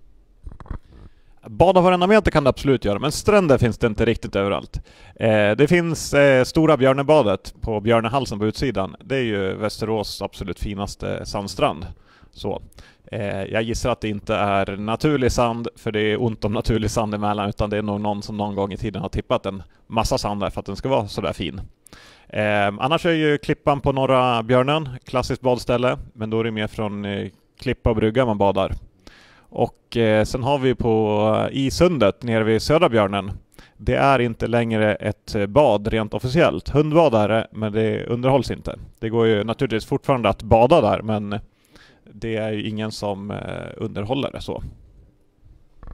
Bada varenda meter kan det absolut göra, men stränder finns det inte riktigt överallt. Eh, det finns eh, Stora Björnebadet på Björnehalsen på utsidan. Det är ju Västerås absolut finaste sandstrand. Så. Eh, jag gissar att det inte är naturlig sand, för det är ont om naturlig sand emellan, utan det är nog någon som någon gång i tiden har tippat en massa sand där för att den ska vara så där fin. Eh, annars är ju Klippan på norra Björnen, klassiskt badställe, men då är det mer från eh, Klippa och brygga man badar. Och eh, sen har vi på i sundet nere vid södra Björnen. Det är inte längre ett bad rent officiellt. Hundbad är det, men det underhålls inte. Det går ju naturligtvis fortfarande att bada där, men det är ju ingen som eh, underhåller det så.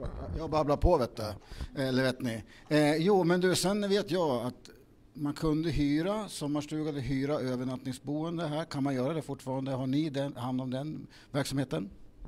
Jag babblar på, vet du. Eller vet ni. Eh, jo, men du, sen vet jag att man kunde hyra sommarstuga eller hyra övernattningsboende här. Kan man göra det fortfarande? Har ni den, hand om den verksamheten?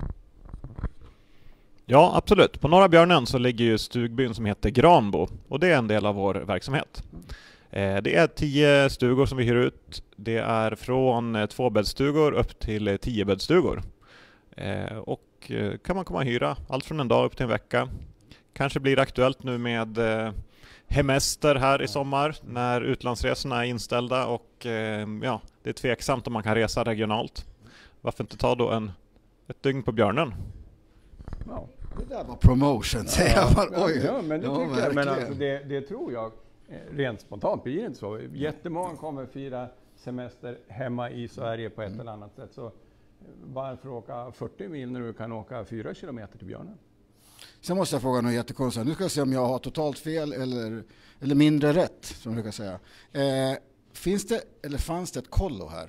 Ja, absolut. På Norra Björnen så ligger ju stugbyn som heter Granbo. Och det är en del av vår verksamhet. Eh, det är tio stugor som vi hyr ut. Det är från eh, tvåbäddstugor upp till eh, tiobäddstugor. Eh, och eh, kan man komma och hyra allt från en dag upp till en vecka. Kanske blir det aktuellt nu med eh, hemester här i sommar när utlandsresorna är inställda och eh, ja, det är tveksamt om man kan resa regionalt. Varför inte ta då en, ett dygn på Björnen? Ja. Det där var promotion, säger jag bara. Oj, ja, men det, ja, tycker jag. Men verkligen. alltså det, det tror jag rent spontant blir inte så. Jättemånga kommer fira semester hemma i Sverige på ett mm. eller annat sätt. Så varför åka fyrtio mil när du kan åka fyra kilometer till Björnen? Sen måste jag fråga något jättekonstigt. Nu ska jag se om jag har totalt fel eller, eller mindre rätt, som jag brukar säga. Eh, finns det, eller fanns det ett kollo här?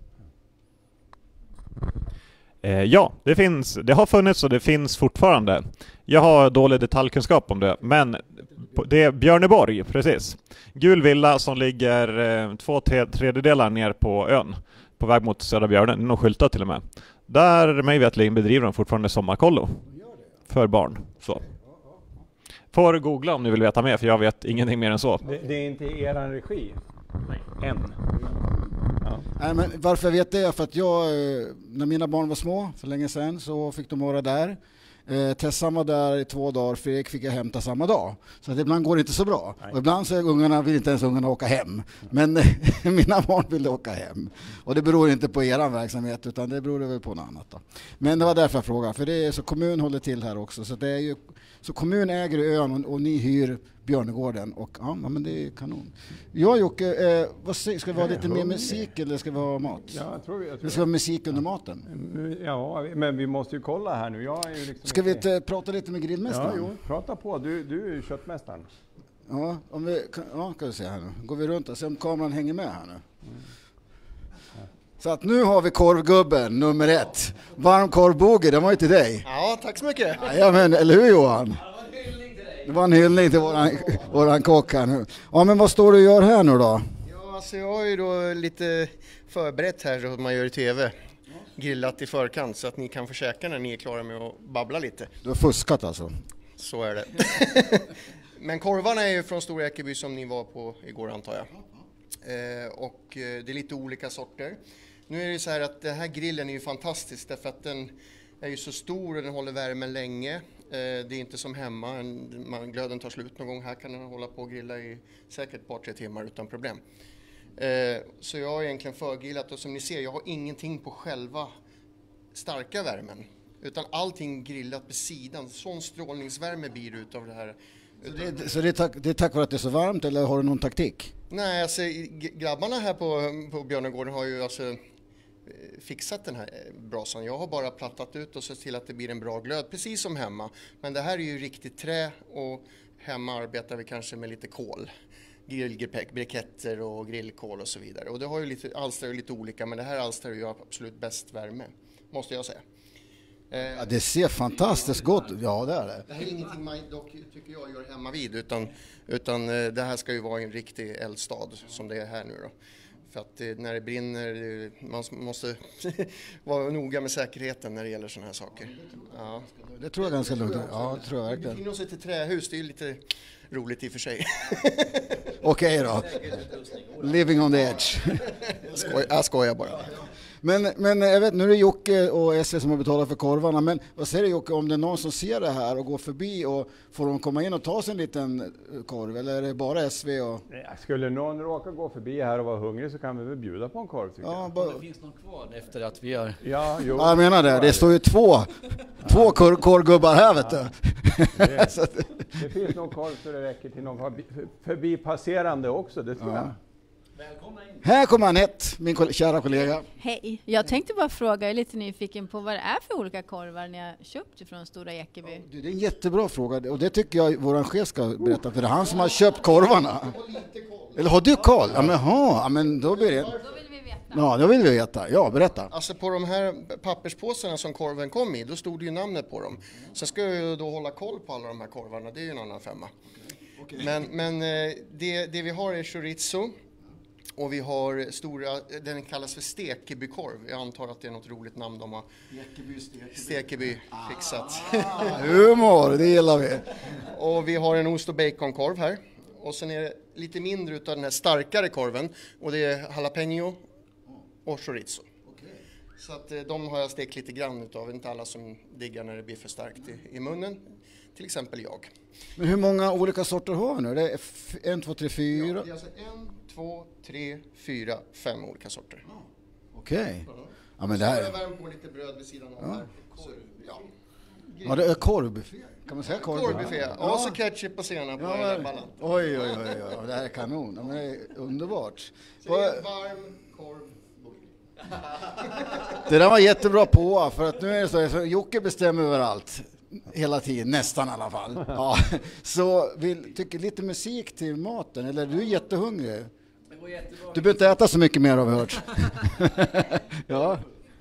Eh, ja, det finns. Det har funnits och det finns fortfarande. Jag har dålig detaljkunskap om det, men det är Björneborg, precis. Gul villa som ligger eh, två tre, tredjedelar ner på ön, på väg mot Södra Björnen, nog skyltat till och med. Där mig vetligen bedriver de fortfarande sommarkollo för barn. Så. Får googla om ni vill veta mer, för jag vet ingenting mer än så. Det, det är inte i eran regi? Nej. Än. Ja. Nej, men varför jag vet det är för att jag, när mina barn var små för länge sedan, så fick de vara där. Eh, Tessan var där i två dagar, Fredrik fick jag hämta samma dag. Så att ibland går det inte så bra. Och ibland så är ungarna, vill inte ens ungarna åka hem. Men mina barn ville åka hem. Och det beror inte på eran verksamhet, utan det beror väl på något annat då. Men det var därför jag frågade, för det är så kommun håller till här också. Så det är ju, så kommun äger ön och, och ni hyr Björnegården. Och ja, men det är kanon. Ja, Jocke, eh, vad säger, ska vi ha lite mer musik eller ska vi ha mat? Ja, jag tror, jag tror det ska vara musik under maten. Ja, men vi måste ju kolla här nu. Jag är ju liksom ska vi inte inte prata lite med grillmästaren? Ja, jo, prata på. Du, du är ju köttmästaren. Ja, om vi, ja, kan vi se här nu. Går vi runt och se om kameran hänger med här nu. Mm. Så att nu har vi korvgubben nummer ett. Varm korvbåge, den var ju till dig. Ja, tack så mycket. Ja, men eller hur, Johan? Det var en hyllning till våran, våran kock här nu. Ja, men vad står du och gör här nu då? Ja, alltså jag har ju då lite förberett här så att man gör i tv. Grillat i förkant så att ni kan få käka när ni är klara med att babbla lite. Du har fuskat alltså? Så är det. Men korvarna är ju från Stora Ekeby som ni var på igår, antar jag. Eh, och det är lite olika sorter. Nu är det så här att den här grillen är ju fantastisk därför att den är ju så stor och den håller värmen länge. Det är inte som hemma, man, glöden tar slut någon gång. Här kan den hålla på och grilla i säkert ett par tre timmar utan problem. Så jag har egentligen förgrillat och som ni ser, jag har ingenting på själva starka värmen. Utan allting grillat på sidan, sån strålningsvärme blir det utav det här. Så det, så det, är tack, det är tack vare att det är så varmt eller har du någon taktik? Nej, alltså grabbarna här på, på Björnegården har ju alltså fixat den här brasan. Jag har bara plattat ut och sett till att det blir en bra glöd, precis som hemma. Men det här är ju riktigt trä och hemma arbetar vi kanske med lite kol. Grillbriketter och grillkol och så vidare. Och det har ju lite, alstrar ju lite olika, men det här alstrar ju absolut bäst värme, måste jag säga. Ja, det ser fantastiskt gott ut. Ja, det är det. Det här är ingenting man dock, tycker jag, gör hemma vid, utan, utan det här ska ju vara en riktig eldstad som det är här nu då. För att det, när det brinner, man måste vara noga med säkerheten när det gäller sådana här saker. Ja. Det tror jag ganska lugnt. Ja, det tror jag verkligen. Vi befinner oss i ett trähus, det är ju lite roligt i och för sig. Okej då. Living on the edge. Jag skojar, jag skojar bara. Men, men jag vet, nu är det Jocke och S V som har betalat för korvarna. Men vad säger du, Jocke, om det är någon som ser det här och går förbi och får de komma in och ta sig en liten korv? Eller är det bara S V? Och... Skulle någon råka gå förbi här och vara hungrig så kan vi väl bjuda på en korv, tycker ja, jag. bara... Det finns någon kvar efter att vi har... Ja, jo. Ja, jag menar det. Det står ju två, två kor- korvgubbar här, vet du. Det, det finns någon korv så det räcker till någon förbipasserande också, det tror ja. jag. Välkomna in. Här kommer Anette, min ko- kära kollega. Hej, jag tänkte bara fråga, jag är lite nyfiken på vad det är för olika korvar ni har köpt från Stora Ekeby. Det är en jättebra fråga och det tycker jag våran chef ska berätta, för det är han som har köpt korvarna. Eller har du koll? Ja men, ha, ja, men då blir det... Då vill vi veta. Ja, det vill vi veta. Ja, berätta. Alltså på de här papperspåsarna som korven kom i, då stod det ju namnet på dem. Sen ska jag ju då hålla koll på alla de här korvarna, det är ju en annan femma. Okay. Men, men det, det vi har är chorizo. Och vi har stora, den kallas för Stekebykorv. Jag antar att det är något roligt namn de har Stekeby, Stekeby. Stekeby fixat. Ah, humor, det gillar vi. Och vi har en ost- och baconkorv här. Och sen är det lite mindre utav den här starkare korven. Och det är jalapeno och chorizo. Okay. Så att de har jag stekt lite grann utav. Inte alla som diggar när det blir för starkt i, i munnen. Till exempel jag. Men hur många olika sorter har vi nu? Det är f- en, två, tre, fyra? Ja, det är alltså en, två, tre, fyra, fem olika sorter. Ah, okej. Okay. Mm. Ja, men det här... Så jag värmer på lite bröd vid sidan om ja. här. Så, ja. Ja, det är korvbuffé. Kan man säga korvbuffé? Korvbuffé, ja. Och så ketchup och senap på ja, hela ballan. Oj, oj, oj, oj, det här är kanon. Ja, men det är underbart. Så det är varm korv. Det där var jättebra på, för att nu är det så, så Jocke bestämmer över allt. Hela tiden, nästan i alla fall. Ja. Så vill, tycker lite musik till maten, eller du är jättehungrig. Du behöver inte äta så mycket mer har vi hört. Ja.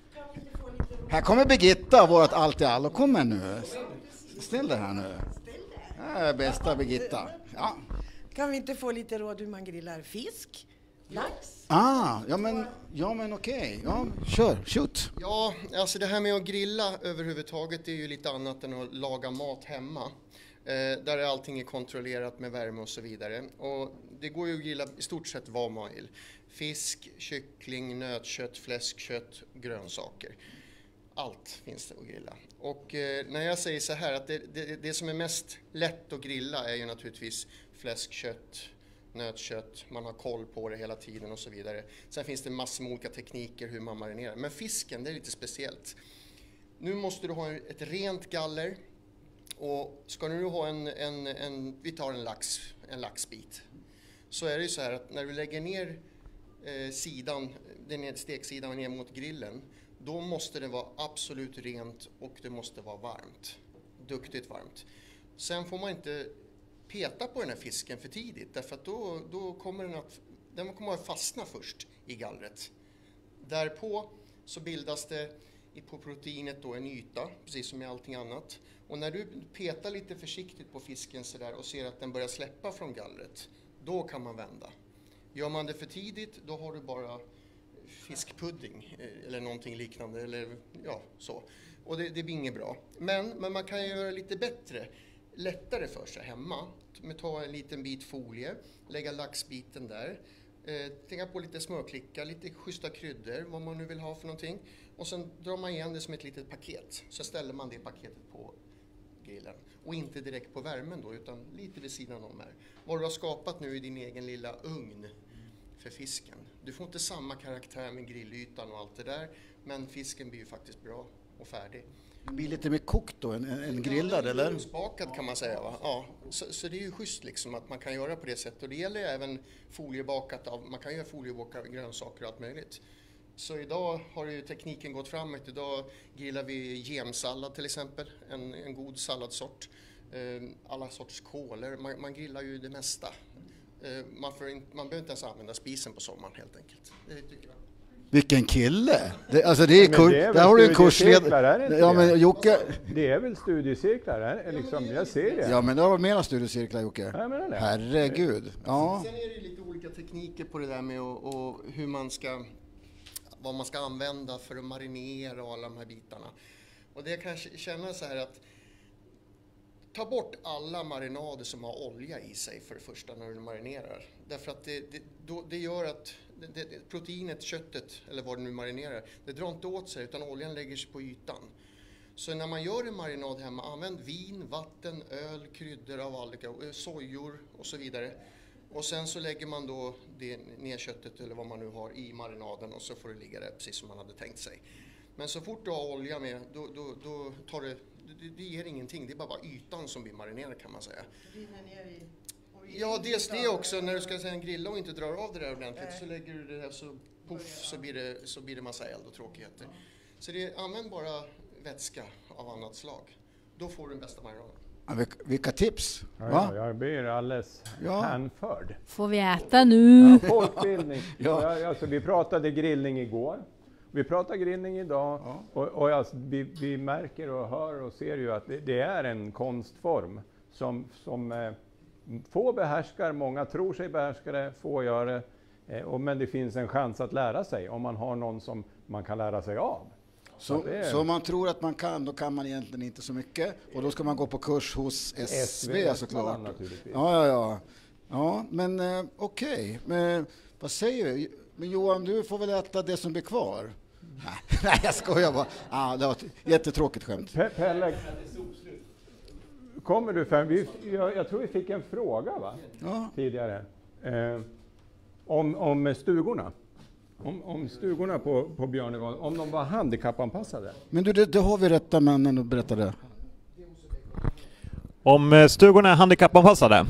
Här kommer Birgitta, vårt allt i allo. Kom här nu. Ställ dig här nu. Ja, bästa Birgitta. Ja. Kan vi inte få lite råd hur man grillar fisk? Lax? Ah, ja men, ja, men okej. Ja, kör, shoot. Ja, alltså det här med att grilla överhuvudtaget är ju lite annat än att laga mat hemma. Eh, där allting är kontrollerat med värme och så vidare. Och det går ju att grilla i stort sett vad man vill. Fisk, kyckling, nötkött, fläskkött, grönsaker. Allt finns det att grilla. Och eh, när jag säger så här att det, det, det som är mest lätt att grilla är ju naturligtvis fläskkött, nötkött, man har koll på det hela tiden och så vidare. Sen finns det massor med olika tekniker hur man marinerar. Men fisken, det är lite speciellt. Nu måste du ha ett rent galler. Och ska du ha en, en, en vi tar en lax, en laxbit. Så är det ju så här att när du lägger ner eh, sidan, den steksidan ner mot grillen, då måste det vara absolut rent och det måste vara varmt. Duktigt varmt. Sen får man inte peta på den här fisken för tidigt, därför att då, då kommer den att, den kommer att fastna först i gallret. Därpå så bildas det på proteinet då en yta, precis som i allting annat. Och när du petar lite försiktigt på fisken så där och ser att den börjar släppa från gallret, då kan man vända. Gör man det för tidigt, då har du bara fiskpudding eller någonting liknande, eller ja, så. Och det, det blir inget bra. Men, men man kan ju göra lite bättre, lättare för sig hemma. Med ta en liten bit folie, lägga laxbiten där. Eh, tänka på lite smörklickar, lite schyssta kryddor, vad man nu vill ha för någonting. Och sen drar man igen det som ett litet paket. Så ställer man det paketet på grillen. Och inte direkt på värmen då, utan lite vid sidan om här. Vad du har skapat nu i din egen lilla ugn för fisken. Du får inte samma karaktär med grillytan och allt det där. Men fisken blir ju faktiskt bra och färdig. Det blir lite mer kokt då, en, en grillad, eller? Ugnsbakad kan man säga, va? Ja, så, så det är ju schysst liksom att man kan göra på det sättet. Och det gäller även foliebakat av, man kan göra foliebakade grönsaker och allt möjligt. Så idag har ju tekniken gått framåt. Idag grillar vi gemsallad till exempel, en, en god salladsort. Alla sorts kålor, man, man grillar ju det mesta. Man, får in, man behöver inte ens använda spisen på sommaren helt enkelt. Det tycker jag. Vilken kille! Det, alltså det är men kur- det är där har du en kursledare. Ja, men Jocke... Det är väl studiecirklar här, liksom, jag ser det. Ja, men det har varit mera studiecirklar, Jocke. Jag menar det. Herregud. Ja. Sen är det lite olika tekniker på det där med och, och hur man ska, vad man ska använda för att marinera och alla de här bitarna. Och det kan jag känna så här att ta bort alla marinader som har olja i sig för det första när du marinerar. Därför att det, det, då, det gör att det, det, proteinet, köttet eller vad du nu marinerar, det drar inte åt sig utan oljan lägger sig på ytan. Så när man gör en marinad hemma, använd vin, vatten, öl, kryddor av olika, sojor och så vidare. Och sen så lägger man då det ner köttet eller vad man nu har i marinaden och så får det ligga där precis som man hade tänkt sig. Men så fort du har olja med, då, då, då tar det, det, det ger ingenting. Det är bara ytan som blir marinerad kan man säga. Ja, dels det också. När du ska säga en grilla och inte drar av det där ordentligt så lägger du det där så puff så blir det, så blir det massa eld och tråkigheter. Så det, använd bara vätska av annat slag. Då får du den bästa marinaden. Ja, vilka, vilka tips? Ja, Va? ja, jag blir alldeles Ja. hänförd. Får vi äta nu? Ja, folkbildning. Ja. Ja, alltså, vi pratade grillning igår. Vi pratar grillning idag. Ja. Och, och alltså, vi, vi märker och hör och ser ju att det, det är en konstform som, som eh, få behärskar, många tror sig behärska det, få gör det. Eh, och, men det finns en chans att lära sig om man har någon som man kan lära sig av. Så, det är- så om man tror att man kan, då kan man egentligen inte så mycket. Och då ska man gå på kurs hos S V såklart. Naturligtvis. Ja, ja, ja. Ja, men eh, okej. Men vad säger du? Men Johan, du får väl äta det som blir kvar? Nej, nej jag skojar bara. Ah, det var ett jättetråkigt skämt. Pe- Pelle, kommer du fram? Vi, jag, jag tror vi fick en fråga va? Ja. Tidigare. Eh, om, om stugorna. Om, om stugorna på, på Björnegården, om de var handikappanpassade. Men du, det, det har vi rätta männen att berätta det. Om eh, stugorna är handikappanpassade?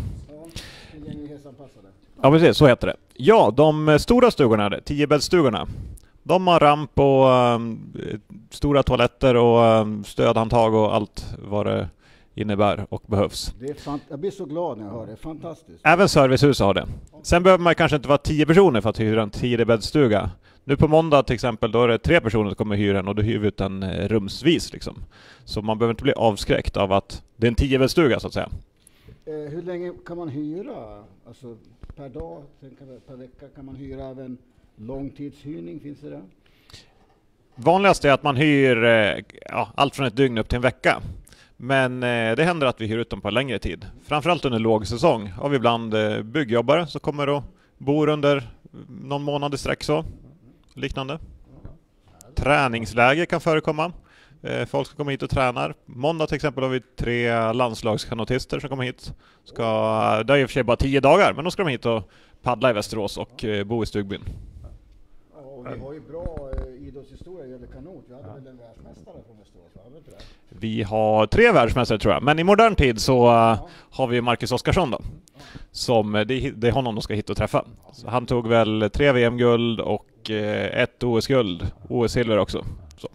Ja precis, så heter det. Ja, de eh, stora stugorna, tiobäddsstugorna, de har ramp och um, stora toaletter och um, stödhandtag och allt vad det innebär och behövs. Det är fant- jag blir så glad när jag hör det. Fantastiskt. Även servicehus har det. Sen behöver man kanske inte vara tio personer för att hyra en tiobäddsstuga. Nu på måndag till exempel, då är det tre personer som kommer hyra den och då hyr vi ut den eh, rumsvis liksom. Så man behöver inte bli avskräckt av att det är en tiobäddsstuga så att säga. Eh, hur länge kan man hyra? Alltså per dag, sen kan, per vecka kan man hyra även långtidshyrning, finns det det? Vanligast är att man hyr eh, ja, allt från ett dygn upp till en vecka. Men eh, det händer att vi hyr ut dem på längre tid. Framförallt under lågsäsong har vi ibland eh, byggjobbare som kommer och bor under någon månad i sträck så. Liknande. Träningsläger kan förekomma. Eh, folk ska komma hit och tränar. Måndag till exempel har vi tre landslagskanotister som kommer hit. Ska, det är i och för sig bara tio dagar, men då ska de hit och paddla i Västerås och eh, bo i stugbyn. Ja, och vi har ju bra eh, idrottshistoria eller kanot. Vi hade väl en världsmästare från Västerås, va? Vet du det? Vi har tre världsmästare tror jag, men i modern tid så uh, har vi Marcus Oskarsson då. Som, det, det är honom de ska hit och träffa. Så han tog väl tre V M-guld och uh, ett O S-guld, O S-silver också. Så.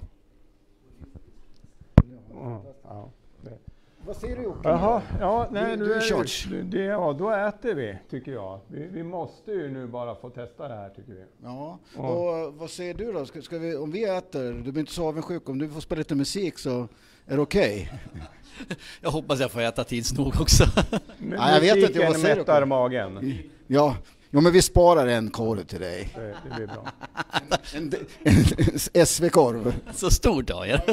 Ja, ja, det. Vad säger du Jocke? Jaha, ja, nej, Du- nu du är är George. det, det, ja, då äter vi, tycker jag. Vi, vi måste ju nu bara få testa det här, tycker vi. Ja, Ja. och vad säger du då? Ska, ska vi, om vi äter, du blir inte så avundsjuk, om du får spela lite musik så är det okej? Jag hoppas jag får äta tids nog också. Men Ja, jag vet inte, musiken vad säger du? mättar magen. Ja, jo, men vi sparar en korv till dig. Det, det blir bra. En, en S V-korv. Så stort har jag.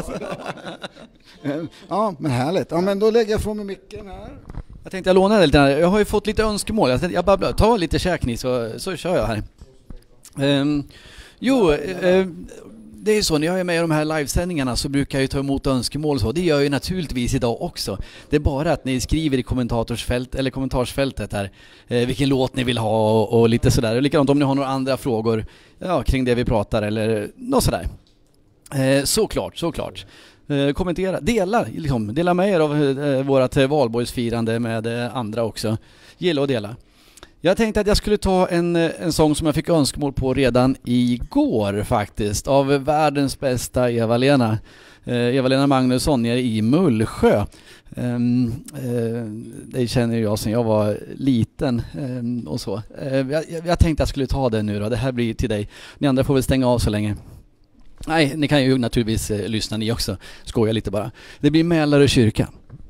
Ja, men härligt. Ja, men då lägger jag från mig micken här. Jag tänkte jag lånar det lite. Jag har ju fått lite önskemål. Jag tänkte jag babblar. Ta lite käk ni så, så kör jag här. Um, jo, uh, det är ju så, när jag är med i de här livesändningarna så brukar jag ju ta emot önskemål och så. Det gör jag ju naturligtvis idag också. Det är bara att ni skriver i kommentatorsfält, eller kommentarsfältet här eh, vilken låt ni vill ha och, och lite sådär. Och likadant om ni har några andra frågor ja, kring det vi pratar eller något sådär. Eh, såklart, såklart. Eh, kommentera, dela, liksom, dela med er av eh, vårat eh, valborgsfirande med eh, andra också. Gilla och dela. Jag tänkte att jag skulle ta en, en sång som jag fick önskemål på redan igår faktiskt av världens bästa Eva-Lena. Eh, Eva-Lena Magnusson nere i Mullsjö. Um, uh, det känner jag sedan jag var liten um, och så. Uh, jag, jag tänkte att jag skulle ta det nu då. Det här blir till dig. Ni andra får väl stänga av så länge. Nej, ni kan ju naturligtvis uh, lyssna ni också. Skoja lite bara. Det blir Mälarö kyrka.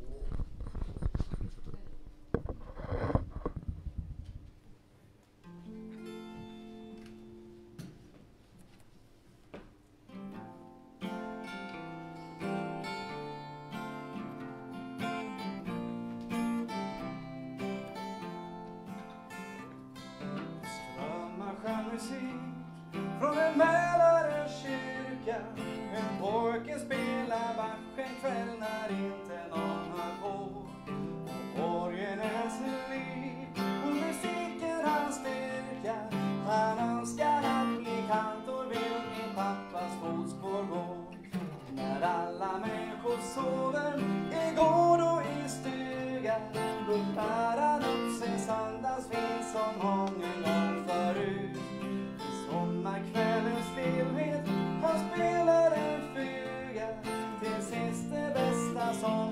Från en Mälarö kyrka. En pojke spelar bach en kväll när inte någon har på. Och orgeln är sitt liv och musiken hans styrka. Han önskar att bli kantor, vill min pappas fotspår gå. När alla människor sover i gård och i stuga, då bär han upp sin söndagsvin som många gång förut. Sommarkvällens stillhet, han spelar en fuga. Till sist det bästa som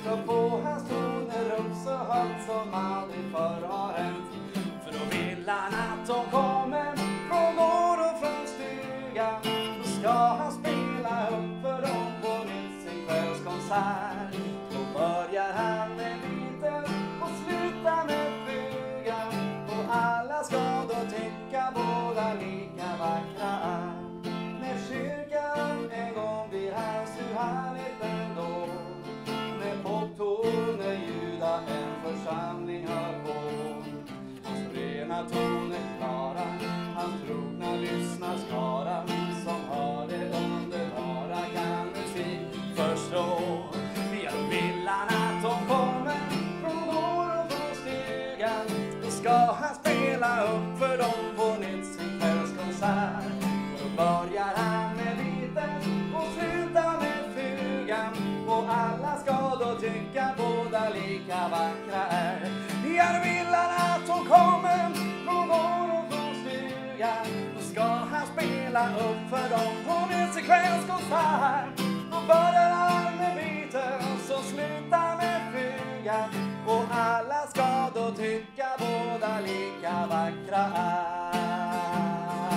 slå på hans toner upp så högt som aldrig förr har hänt. För då vill han att de kommer från gård och från stugan. Då ska han spela upp för dem på nytt sin kvällskonsert. Då börjar han med liten och slutar med flugan. Och alla ska då tycka båda lika vackra är. När kyrkan en gång blir här så härligt ändå. När poptoner ljuda en församling hör på. Hans rena toner klara, hans trogna lyssnar skara. Som har det underbara kan musik förstå. Ja, då vill han att de kommer från gård och från stugan. Då ska han spela upp för dem på nytt sin kvällskonsert. Då börjar han med liten och slutar med flugan. Och alla ska då tycka båda lika vackra är. Ja, då vill han att de kommer från gård och från stugan. Då ska han spela upp för dem på nytt sin kvällskonsert. Då börjar han med biten så slutar med flugan. Och alla ska då tycka båda lika vackra är.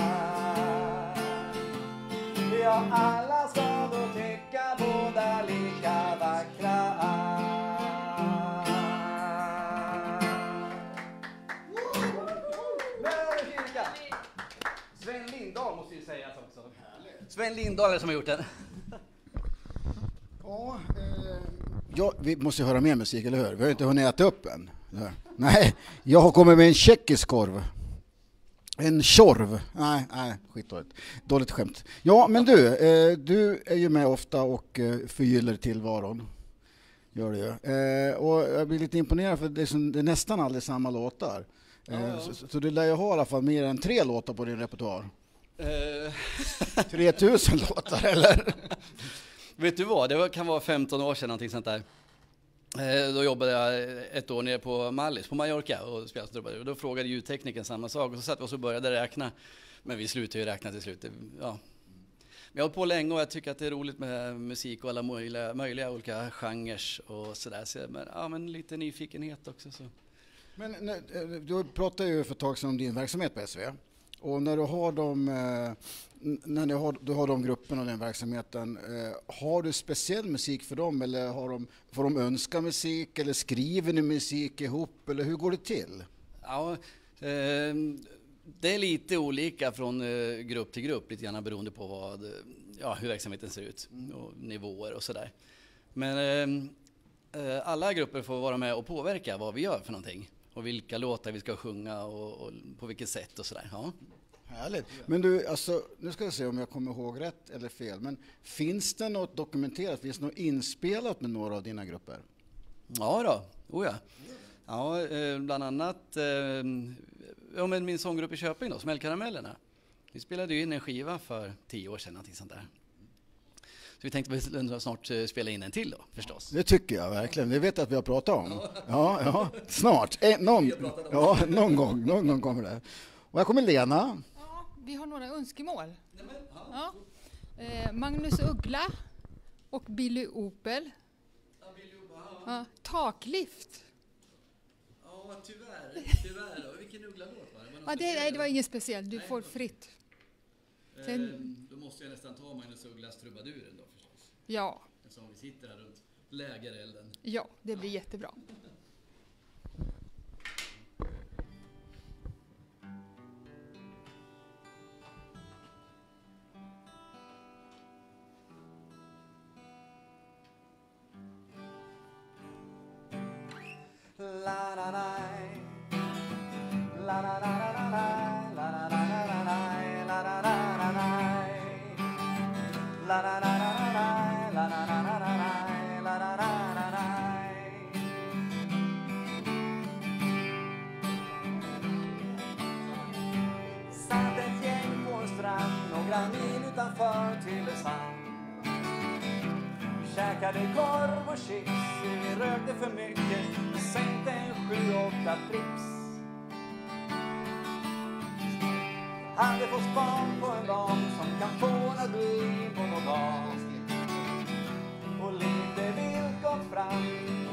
Ja, alla ska då tycka båda lika vackra är. Men kyrka. Sven Lindahl måste ju sägas också. Sven Lindahl är det som har gjort den. Ja, eh, ja, vi måste ju höra mer musik, eller hur? Vi har inte hunnit äta upp än. Nej, jag har kommit med en tjeckisk korv. En tjorv. Nej, nej, skitdåligt. Dåligt skämt. Ja, men du, eh, du är ju med ofta och eh, förgyller tillvaron. Gör det ju. Eh, och jag blir lite imponerad för det är, som, det är nästan aldrig samma låtar. Eh, ja, ja. Så, så du lär ju ha i alla fall mer än tre låtar på din repertoar. Uh. tre tusen låtar, eller? Vet du vad, det kan vara femton år sedan någonting sånt där. Då jobbade jag ett år nere på Mallis på Mallorca och spelade. Och då frågade ljudtekniken samma sak och så satt vi och så började räkna. Men vi slutade ju räkna till slut. Ja. Vi har hållit på länge och jag tycker att det är roligt med musik och alla möjliga, möjliga olika genrer och sådär. Så, men, ja, men lite nyfikenhet också. Så. Men du pratade ju för ett tag sedan om din verksamhet på S V. Och när du har de, när du har, du har de grupperna och den verksamheten, har du speciell musik för dem eller har de, får de önska musik eller skriver ni musik ihop eller hur går det till? Ja, eh, det är lite olika från eh, grupp till grupp, lite grann beroende på vad, ja, hur verksamheten ser ut och nivåer och sådär. Men eh, alla grupper får vara med och påverka vad vi gör för någonting. Och vilka låtar vi ska sjunga och, och på vilket sätt och sådär. Ja. Härligt. Men du, alltså, nu ska jag se om jag kommer ihåg rätt eller fel. Men finns det något dokumenterat, finns det något inspelat med några av dina grupper? Ja då, oh ja. Ja, eh, bland annat eh, ja, med min sånggrupp i Köping då, Smällkaramellerna. Vi spelade ju in en skiva för tio år sedan, någonting sånt där. Så vi tänkte att vi snart spela in en till då, förstås. Det tycker jag verkligen. Det vet jag att vi har pratat om. Ja, ja. Snart. Eh, någon, ja, någon gång. Någon gång kommer det. Och här kommer Lena. Ja, vi har några önskemål. Ja. Eh, Magnus Uggla och Billy Opel. Ja, taklift. Ja, tyvärr. Tyvärr. Vilken Uggla-låt var det? Ja, det, nej, det var inget speciellt. Du får fritt. Sen, då måste jag nästan ta Magnus Ugglas Trubaduren då förstås. Ja. Eftersom vi sitter här runt lägerelden. Ja, det blir jättebra. La la la la la la la la la la. La la la la la la la la la la la la la. Satt ett gäng på en strand några mil utanför Tylösand. Käkade korv och chips, vi rökte för mycket, sänkte en sju, åtta trips. Hade fått span på en dam som kan få en att bli monogam. Och lite vilt gått fram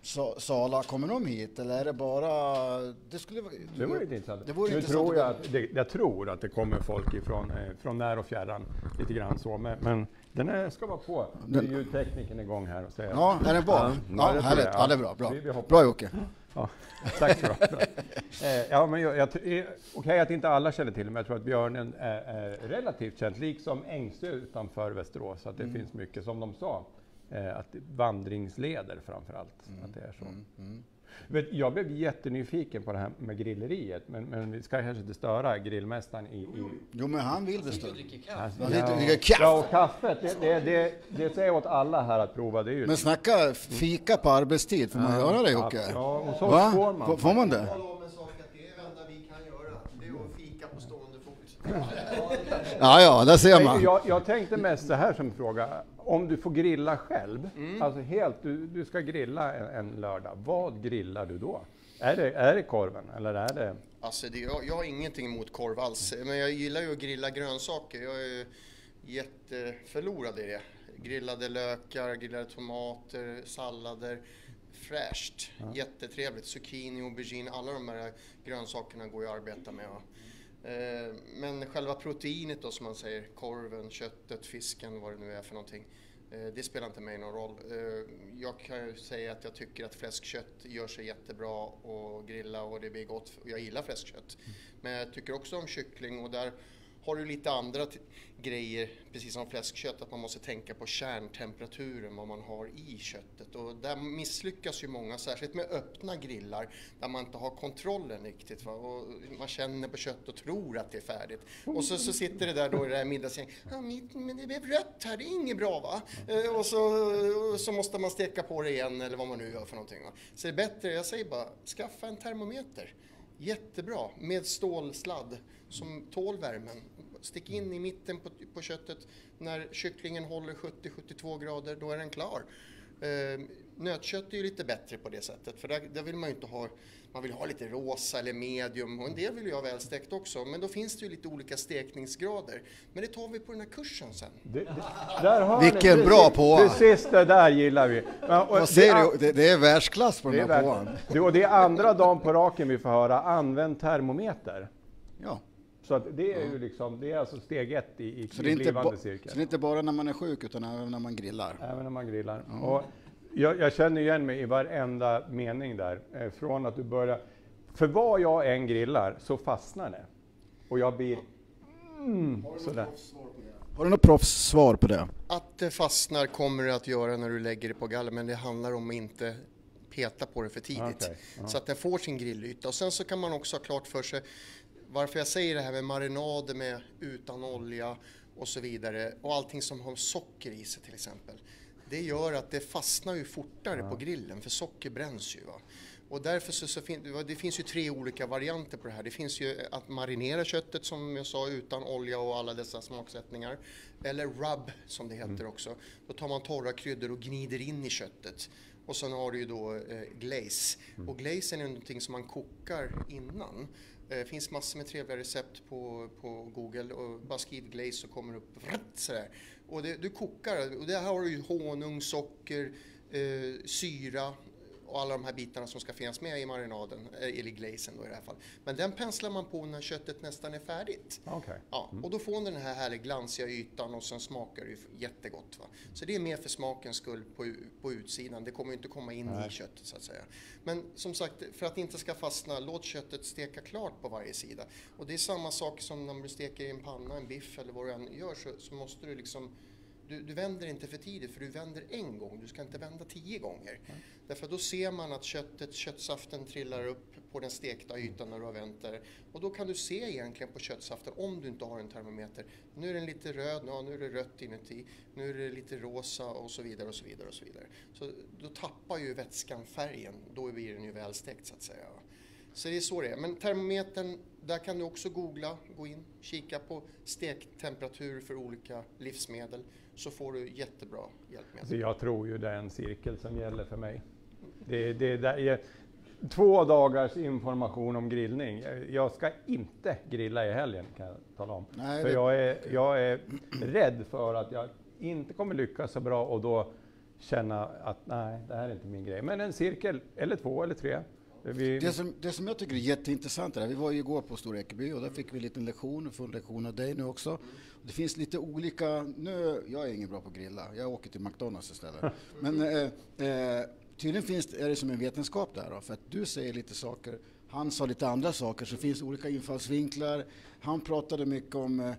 Sa- Sala, kommer de hit eller är det bara... Det skulle vara... Det vore inte intressant. Det vore nu intressant tror jag, att- att det, jag tror att det kommer folk ifrån eh, från när och fjärran, lite grann så. Men, men den är, ska vara på. Nu är ljudtekniken igång här och säger. Ja, är den bra? Ja, Ja, det tror härligt. jag. Ja, det är bra. Bra, Vi- vi hoppas. bra Jocke. Ja, tack så mycket. eh, ja, men jag, jag, eh, okej att inte alla känner till det, men jag tror att björnen är, är relativt känd, liksom Ängsö utanför Västerås. Att det Mm. finns mycket, som de sa, eh, att vandringsleder framför allt. Mm. Att det är så. Vet, jag blev jättenyfiken på det här med grilleriet, men, men vi ska kanske inte störa grillmästaren i... i Jo, men han vill det stå. Alltså, Han ja, sitter och dricker kaffe. ja, och kaffet, det, det, det, det säger åt alla här att prova. Det är ju Men snacka fika på arbetstid, får man göra det Jocke? Ja, och så Va? får man. Får- Får man det? Tala om en sak att det är det enda vi kan göra. Det är att fika på stående fot. Ja, ja, där ser Nej, man. Jag, jag tänkte mest så här som fråga, om du får grilla själv, Mm. alltså helt, du, du ska grilla en, en lördag, vad grillar du då? Är det, är det korven eller är det... Alltså det, jag, jag har ingenting emot korv alls, men jag gillar ju att grilla grönsaker. Jag är ju jätteförlorad i det. Grillade lökar, grillade tomater, sallader. Fräscht, Ja. jättetrevligt. Zucchini, aubergine, alla de här grönsakerna går ju att arbeta med. Va? Eh, Men själva proteinet då som man säger, korven, köttet, fisken, vad det nu är för någonting. eh, Det spelar inte mig någon roll. Eh, Jag kan ju säga att jag tycker att fläskkött gör sig jättebra att grilla och det blir gott. Jag gillar fläskkött. Men jag tycker också om kyckling och där har du lite andra t- grejer, precis som fläskkött, att man måste tänka på kärntemperaturen, vad man har i köttet. Och där misslyckas ju många, särskilt med öppna grillar, där man inte har kontrollen riktigt. Va? Och man känner på kött och tror att det är färdigt. Och så, så sitter det där då i det här middagsgänget, ja, men det blev rött här, det är inget bra va? Eh, Och så, och så måste man steka på det igen, eller vad man nu gör för någonting. Va? Så det är bättre, jag säger bara, skaffa en termometer. Jättebra, med stålsladd som tål värmen. Stick in i mitten på, på köttet. När kycklingen håller sjuttio till sjuttiotvå grader, då är den klar. Eh, nötkött är ju lite bättre på det sättet, för där, där vill man ju inte ha, man vill ha lite rosa eller medium, och en del vill ju ha välstekt också, men då finns det ju lite olika stekningsgrader. Men det tar vi på den här kursen sen. Det, det, där har Vilken ni, bra precis, på. Precis det där gillar vi. Men, och Vad det säger är- du? Det, det är världsklass på Det den är, här värt, påan. det, och det är andra dagen på raken vi får höra, använd termometer. Ja. Så att det är ju liksom, det är alltså steg ett i, i Så det, är inte blivande ba- cirkel. så det är inte bara när man är sjuk utan även när man grillar. Även när man grillar. Ja. Och jag, jag känner igen mig i varenda mening där. Eh, från att du börjar, för vad jag än grillar så fastnar det. Och jag blir, mm, sådär. Har du något proffssvar på det? Att det fastnar kommer det att göra när du lägger det på galler, men det handlar om att inte peta på det för tidigt. Okej, ja. Så att den får sin grillyta. Och sen så kan man också ha klart för sig varför jag säger det här med marinader med utan olja och så vidare. Och allting som har socker i sig till exempel. Det gör att det fastnar ju fortare Ja. på grillen, för socker bränns ju. Va? Och därför så, så fin- det finns ju tre olika varianter på det här. Det finns ju att marinera köttet som jag sa utan olja och alla dessa smaksättningar. Eller rub som det heter också. Då tar man torra kryddor och gnider in i köttet. Och sen har du ju då eh, glaze. Och glaze är någonting som man kokar innan. Det finns massor med trevliga recept på, på Google och bara skriv glaze så kommer det upp vrrt, sådär. Och det, du kokar och där har du ju honung, socker, eh, syra och alla de här bitarna som ska finnas med i marinaden, eller glazen då i det här fallet. Men den penslar man på när köttet nästan är färdigt. Okej. Ja, och då får den här härliga glansiga ytan och sen smakar det ju jättegott. Va? Så det är mer för smakens skull på, på utsidan. Det kommer ju inte komma in Nej. i köttet så att säga. Men som sagt, för att det inte ska fastna, låt köttet steka klart på varje sida. Och det är samma sak som när du steker i en panna, en biff eller vad du än gör, så, så måste du liksom Du, du vänder inte för tidigt, för du vänder en gång. Du ska inte vända tio gånger. Mm. Därför då ser man att köttet, köttsaften trillar upp på den stekta ytan när du har vänt där. Och då kan du se egentligen på köttsaften, om du inte har en termometer. Nu är den lite röd, ja, nu är det rött inuti. Nu är det lite rosa och så vidare och så vidare och så vidare. Så då tappar ju vätskan färgen. Då blir den ju välstekt så att säga. Så det är så det är. Men termometern, där kan du också googla, gå in, kika på stektemperatur för olika livsmedel. Så får du jättebra hjälpmedel. Så jag tror ju det är en cirkel som gäller för mig. Det, det, det är två dagars information om grillning. Jag ska inte grilla i helgen kan jag tala om. Nej, för det- jag är, jag är rädd för att jag inte kommer lyckas så bra och då känna att nej, det här är inte min grej. Men en cirkel, eller två eller tre. Vi... Det, som, det som jag tycker är jätteintressant är, vi var ju igår på Stora Ekeby och där fick vi en liten lektion, en full lektion av dig nu också. Det finns lite olika, nu, jag är ingen bra på att grilla, jag åker till McDonalds istället. Men eh, eh, tydligen finns det, är det som en vetenskap där då, för att du säger lite saker, han sa lite andra saker, så finns olika infallsvinklar. Han pratade mycket om, eh,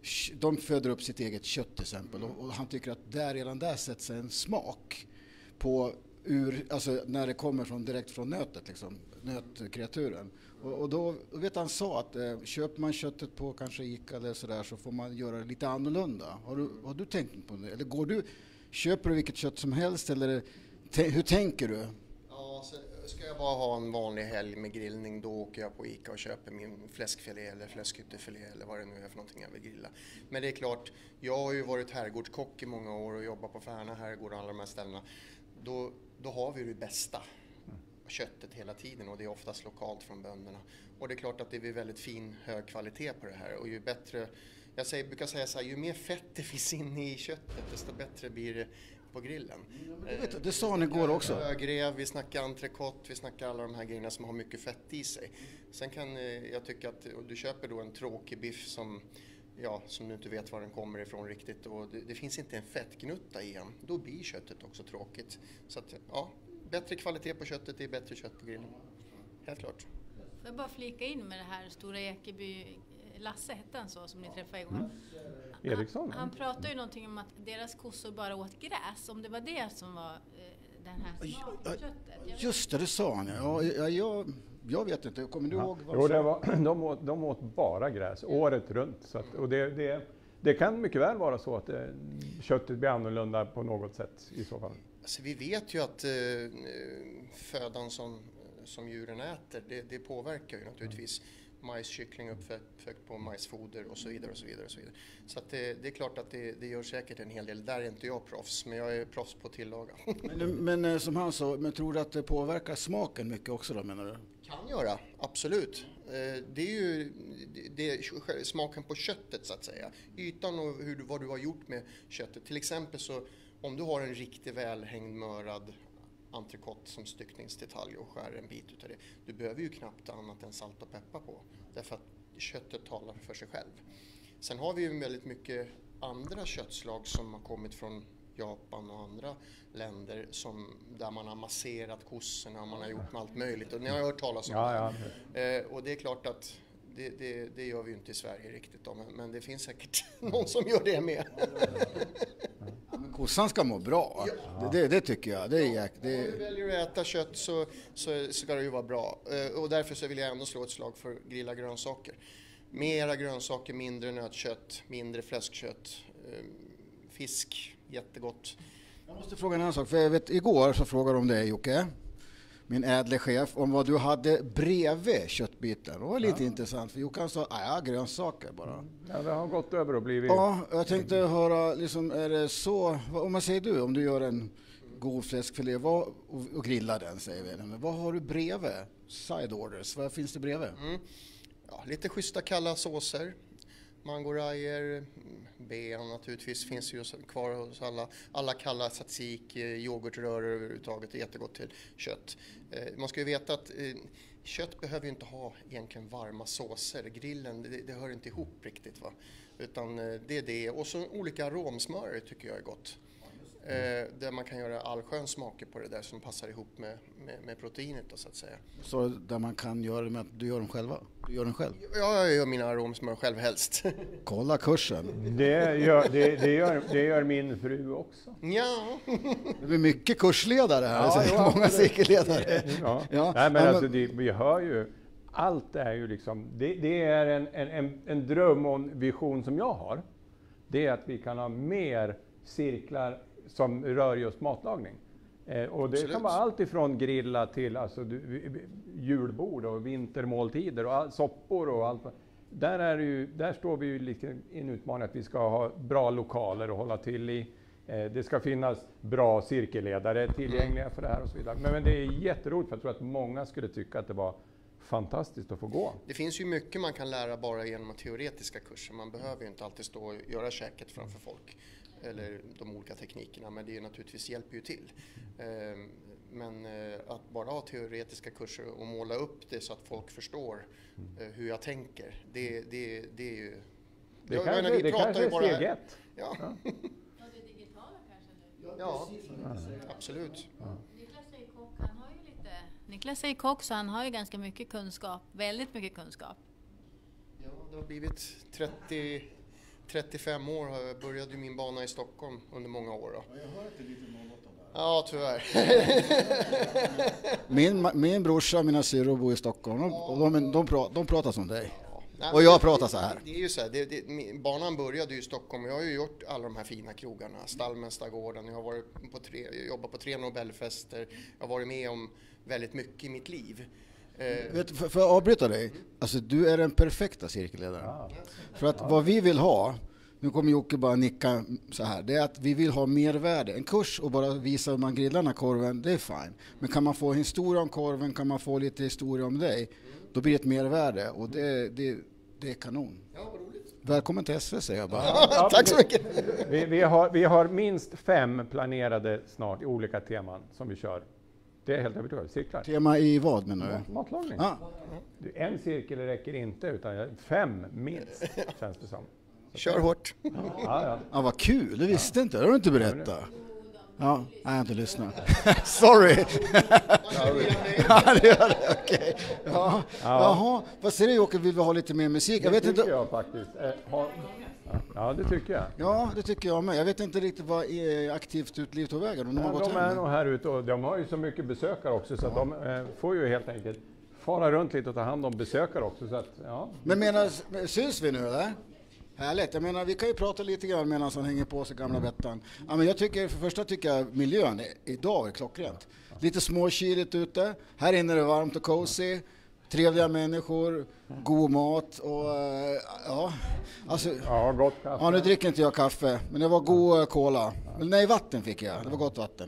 de föder upp sitt eget kött till exempel, och, och han tycker att där redan där sätts en smak på ur, alltså när det kommer från, direkt från nötet, liksom, nötkreaturen. Och, och då vet han sa att eh, köper man köttet på kanske Ica eller sådär, så får man göra det lite annorlunda. Har du, har du tänkt på det? Eller går du, köper du vilket kött som helst, eller te, hur tänker du? Ja, så ska jag bara ha en vanlig helg med grillning, då åker jag på Ica och köper min fläskfilé eller fläskytterfilé eller vad det nu är för någonting jag vill grilla. Men det är klart, jag har ju varit herrgårdskock i många år och jobbat på Färna herrgård och alla de här ställena. Då, då har vi det bästa köttet hela tiden, och det är oftast lokalt från bönderna. Och det är klart att det är väldigt fin, hög kvalitet på det här, och ju bättre, jag säger, brukar säga så här, ju mer fett det finns inne i köttet, desto bättre blir det på grillen. Ja, vet, det sa ni igår också. Högrev, vi snackar entrecote, vi snackar alla de här grejerna som har mycket fett i sig. Sen kan jag tycka att du köper då en tråkig biff som, ja, som du inte vet var den kommer ifrån riktigt, och det, det finns inte en fettgnutta i den, då blir köttet också tråkigt. Så att, ja, bättre kvalitet på köttet, det är bättre kött på grillen. Helt klart. Får jag bara flika in med det här Stora Ekeby, Lasse hette han så som ni träffade igår. Mm. Eriksson? Han, han pratade ju någonting om att deras kossor bara åt gräs, om det var det som var eh, den här köttet. Just det, det sa han. Ja, jag, jag, jag vet inte, kommer du ja. ihåg? Jo, det var, de, åt, de åt bara gräs, året runt. Så att, och det, det, det kan mycket väl vara så att eh, köttet blir annorlunda på något sätt i så fall. Alltså, vi vet ju att eh, födan som, som djuren äter, det, det påverkar ju naturligtvis. Majskyckling uppfökt på majsfoder och så vidare och så vidare och så vidare. Så att det, det är klart att det, det gör säkert en hel del. Där är inte jag proffs, men jag är proffs på att tillaga. Men, men som han sa, men tror du att det påverkar smaken mycket också då, menar du? Kan göra, absolut. Det är ju det är smaken på köttet så att säga. Ytan och hur, vad du har gjort med köttet. Till exempel så om du har en riktigt välhängd mörad entrecote som styckningsdetalj och skär en bit utav det. Du behöver ju knappt annat än salt och peppar på. Därför att köttet talar för sig själv. Sen har vi ju väldigt mycket andra köttslag som har kommit från Japan och andra länder som, där man har masserat kossorna och man har gjort med allt möjligt. Och ni har hört talas om ja, det. Ja. Eh, och det är klart att det, det, det gör vi ju inte i Sverige riktigt då, men, men det finns säkert någon som gör det med. Ja, men kossan ska må bra. Ja. Det, det, det tycker jag. Det är, det... Om du väljer att äta kött så, så, så ska det ju vara bra. Eh, och därför så vill jag ändå slå ett slag för grilla grönsaker. Mera grönsaker, mindre nötkött, mindre fläskkött, eh, fisk, jättegott. Jag måste fråga en annan sak, för jag vet, igår så frågade de dig, Jocke, min ädle chef, om vad du hade bredvid köttbiten. Det var lite ja. intressant, för Jocke sa, ja, grönsaker bara. Ja, det har gått över och blivit... Ja, jag tänkte höra, liksom, är det så, om man säger du, om du gör en god fläskfilé vad, och, och grillar den, säger vi, men vad har du bredvid? Side orders, vad finns det bredvid? Mm. Ja, lite schyssta kalla såser. Mangorajer, ben naturligtvis finns ju kvar hos alla. Alla kalla tzatziki, yoghurtröror överhuvudtaget är jättegott till kött. Eh, man ska ju veta att eh, kött behöver ju inte ha egentligen varma såser. Grillen, det, det hör inte ihop riktigt va. Utan eh, det är det. Och så olika aromsmör tycker jag är gott. Eh, där man kan göra allsköns smaker på det där som passar ihop med, med, med proteinet då, så att säga. Så där man kan göra det med att du gör dem själva? Du gör den själv? Ja, jag gör mina aromsmör själv helst. Kolla kursen. Det gör, det, det, gör, det gör min fru också. Ja. Det blir mycket kursledare här. Ja, ja, många cirkelledare. Ja. Ja. Nej, men alltså, det, vi hör ju, allt är ju liksom, det, det är en, en, en dröm och en vision som jag har. Det är att vi kan ha mer cirklar som rör just matlagning. Eh, och det Absolut. Kan vara allt ifrån grilla till alltså, du, julbord och vintermåltider och all, soppor och allt. Där, är det ju, där står vi ju lite i en utmaning att vi ska ha bra lokaler att hålla till i. Eh, det ska finnas bra cirkelledare tillgängliga för det här och så vidare. Men, men det är jätteroligt, för jag tror att många skulle tycka att det var fantastiskt att få gå. Det finns ju mycket man kan lära bara genom teoretiska kurser. Man behöver ju inte alltid stå och göra käket framför folk. eller de olika teknikerna, men det är naturligtvis hjälper ju till. Eh, men eh, att bara ha teoretiska kurser och måla upp det så att folk förstår eh, hur jag tänker, det, det, det är ju... Det jag, kanske, menar, vi det pratar kanske ju är bara steg här. ett. Ja. Ja, det digitala kanske nu. Ja, absolut. Niklas är ju kock, han har ju lite... Niklas är ju kock, så han har ju ganska mycket kunskap. Väldigt mycket kunskap. Ja, det har blivit trettio, trettiofem år. Jag började min bana i Stockholm under många år. Då. Jag hör inte lite något om det. Ja, tyvärr. Min, min brorsa och mina syrror bor i Stockholm och de, de, de, de pratar som dig. Nej, och jag pratar så här. Det, det är ju så här, det, det, banan började ju i Stockholm. Jag har ju gjort alla de här fina krogarna. Stallmästargården, jag har varit på tre, jobbat på tre Nobelfester. Jag har varit med om väldigt mycket i mitt liv. Eh. Vet, för, för att avbryta dig, alltså du är den perfekta cirkelledaren. Ja. För att vad vi vill ha, nu kommer Jocke bara nicka så här, det är att vi vill ha mervärde. En kurs och bara visa hur man grillar den här korven, det är fine. Men kan man få historia om korven, kan man få lite historia om dig, då blir det ett mervärde och det, det, det är kanon. Ja, vad roligt. Välkommen till S V, säger jag bara. Ja, tack så mycket. Vi, vi, har, vi har minst fem planerade snart i olika teman som vi kör. Det är helt övertygad. Cirklar. Tema i vad menar du? Matlagning. Ah. En cirkel räcker inte, utan fem minst, känns det som. Så kör hårt. Ja, ja. Ja, vad kul, det visste inte, det har du inte berättat. Ja, nej, jag har inte lyssnat. Sorry! Ja, det gör det, okej. Ja. Jaha, vad säger du Jocke, vill vi ha lite mer musik? Jag det vet tycker inte... jag faktiskt. Eh, har... Ja, det tycker jag. Ja, det tycker jag med. Jag vet inte riktigt vad är aktivt utliv tog vägen. De, ja, de är nog här ute och de har ju så mycket besökare också så att de eh, får ju helt enkelt fara runt lite och ta hand om besökare också. Så att, ja. Men menar, syns vi nu eller? Härligt. Jag menar, vi kan ju prata lite grann medan han hänger på sig gamla Bettan. Ja, men jag tycker, för första tycker jag miljön är, idag är klockrent. Lite småkyligt ute. Här inne är det varmt och cozy. Trevliga människor, god mat och ja, alltså, ja, gott kaffe. Ja, nu dricker inte jag kaffe, men det var god cola. Men nej, vatten fick jag. Det var gott vatten.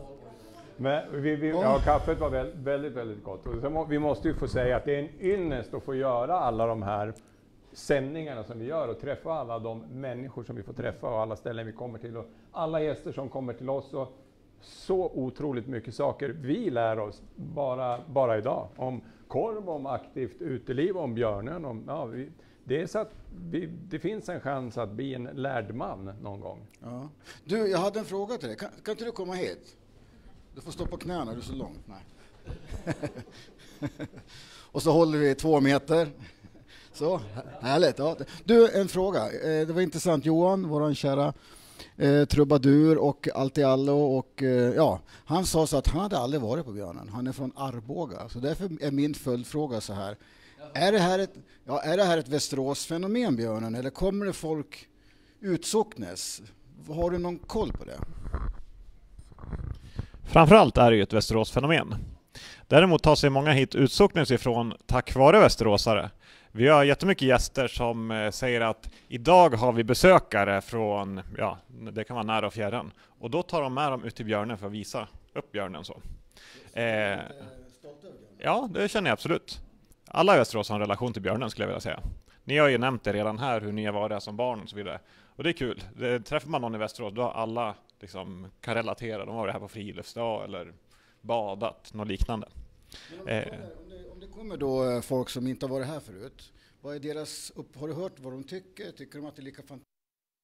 Men vi, vi, ja, kaffet var väldigt, väldigt, väldigt gott. Och så må, vi måste ju få säga att det är en ynnest att få göra alla de här sändningarna som vi gör och träffa alla de människor som vi får träffa och alla ställen vi kommer till och alla gäster som kommer till oss. Och så otroligt mycket saker vi lär oss bara, bara idag om korv, om aktivt uteliv, om björnen. Om, ja, vi, det är så att vi, det finns en chans att bli en lärd man någon gång. Ja. Du, jag hade en fråga till dig. Kan, kan inte du komma hit? Du får stå på knäna, du är så långt. Nej. Och så håller vi två meter. Så, härligt. Ja. Du, en fråga. Det var intressant. Johan, våran kära eh, trubadur och allt i allo. Och, eh, ja, han sa så att han hade aldrig varit på björnen. Han är från Arboga. Så därför är min följdfråga så här. Är det här ett, ja, är det här ett Västerås-fenomen, björnen? Eller kommer det folk utsocknes? Har du någon koll på det? Framförallt är det ju ett Västerås-fenomen. Däremot tar sig många hit utsocknes ifrån tack vare västeråsare. Vi har jättemycket gäster som eh, säger att idag har vi besökare från, ja, det kan vara nära och fjärran. Och då tar de med dem ut till björnen för att visa upp björnen så. Eh, ja, det känner jag absolut. Alla i Västerås har en relation till björnen skulle jag vilja säga. Ni har ju nämnt det redan här, hur ni har varit där som barn och så vidare. Och det är kul. Det, träffar man någon i Västerås, då har alla liksom, kan relatera. De har varit här på friluftsdag eller badat, något liknande. Om det, kommer, om, det, om det kommer då folk som inte har varit här förut, vad är deras upp, har du hört vad de tycker? Tycker de att det är lika fantastiskt?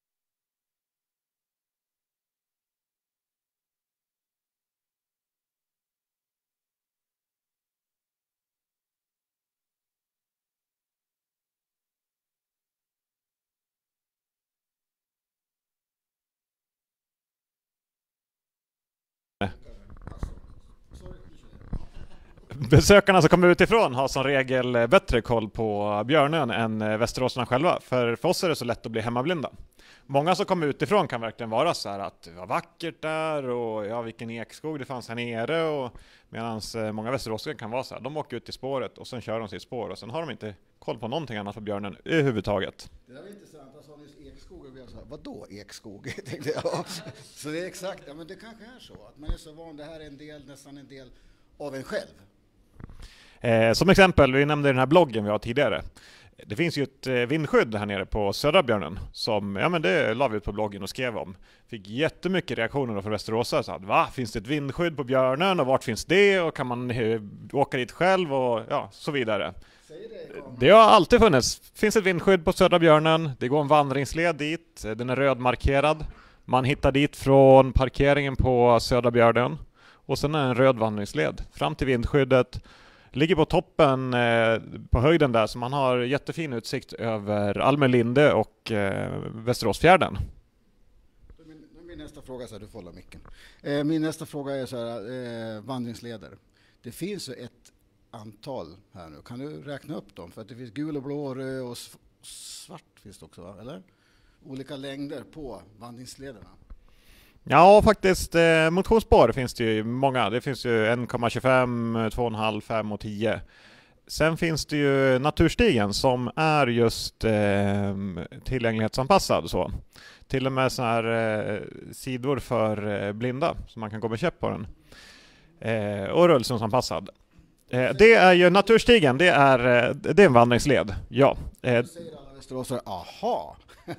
Besökarna som kommer utifrån har som regel bättre koll på björnen än västeråsarna själva. För för oss är det så lätt att bli hemmablinda. Många som kommer utifrån kan verkligen vara så här att det var vackert där och ja, vilken ekskog det fanns här nere. Och medan många västeråsare kan vara så här, de åker ut i spåret och sen kör de sitt spår och sen har de inte koll på någonting annat på björnen överhuvudtaget. Det där var intressant, jag sa nyss ekskog och jag sa, vadå ekskog? Tänkte jag. Så det är exakt, ja men det kanske är så att man är så van, det här är en del, nästan en del av en själv. Eh, som exempel, vi nämnde den här bloggen vi har tidigare. Det finns ju ett vindskydd här nere på Södra Björnen som, ja men det la vi ut på bloggen och skrev om. Fick jättemycket reaktioner från Västeråsare. Så att, va? Finns det ett vindskydd på Björnen och vart finns det? Och kan man eh, åka dit själv och ja, så vidare. Det har alltid funnits. Finns ett vindskydd på Södra Björnen. Det går en vandringsled dit. Den är rödmarkerad. Man hittar dit från parkeringen på Södra Björnen. Och sen är det en röd vandringsled fram till vindskyddet. Ligger på toppen eh, på höjden där, så man har jättefin utsikt över Almelinde och eh, Västeråsfjärden. Min, min nästa fråga, så här, du får hålla micken. Eh, min nästa fråga är så här, eh, vandringsleder. Det finns ju ett antal här nu. Kan du räkna upp dem? För att det finns gul och blå, röd och svart finns det också, va? Eller? Olika längder på vandringslederna. Ja, faktiskt. Eh, motionsspår finns det ju många. Det finns ju en komma tjugofem, två komma fem, fem och tio. Sen finns det ju naturstigen som är just eh, tillgänglighetsanpassad. Så. Till och med såna här eh, sidor för eh, blinda så man kan gå med käpp på den. Eh, och rullstolsanpassad. Eh, det är ju naturstigen. Det är, eh, det är en vandringsled. Ja. Eh, säger alla västeråsare, aha!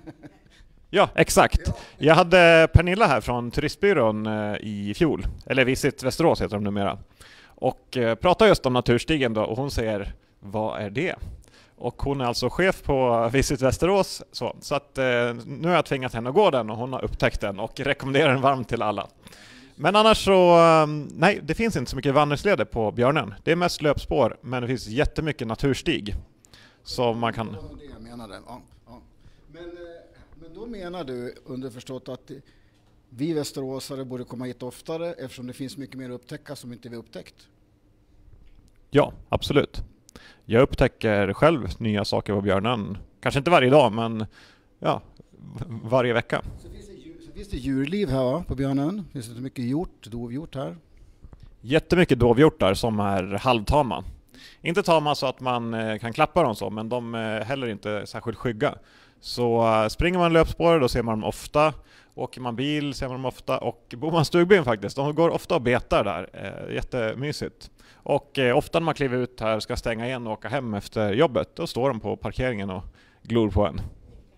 Ja, exakt. Jag hade Pernilla här från turistbyrån eh, i fjol. Eller Visit Västerås heter de numera. Och eh, pratade just om naturstigen då. Och hon säger, vad är det? Och hon är alltså chef på Visit Västerås. Så, så att eh, nu har jag tvingat henne att gå den och hon har upptäckt den. Och rekommenderar den varmt till alla. Men annars så, eh, nej, det finns inte så mycket vandringsleder på Björnen. Det är mest löpspår, men det finns jättemycket naturstig. Som man kan... Det var det jag menade. Ja, ja. Men... Eh... Men då menar du underförstått att vi västeråsare borde komma hit oftare eftersom det finns mycket mer att upptäcka som inte vi upptäckt? Ja, absolut. Jag upptäcker själv nya saker på Björnen. Kanske inte varje dag, men ja, varje vecka. Så finns det, djur, så finns det djurliv här, va, på Björnen? Finns det mycket hjort, dovhjort här? Jättemycket dovhjortar som är halvtama. Inte tama så att man kan klappa dem så, men de är heller inte särskilt skygga. Så springer man löpspår, då ser man dem ofta. Åker man bil ser man dem ofta. Och bor man stugbyn faktiskt, de går ofta och betar där. Eh, jättemysigt. Och eh, ofta när man kliver ut här ska stänga igen och åka hem efter jobbet, då står de på parkeringen och glor på en.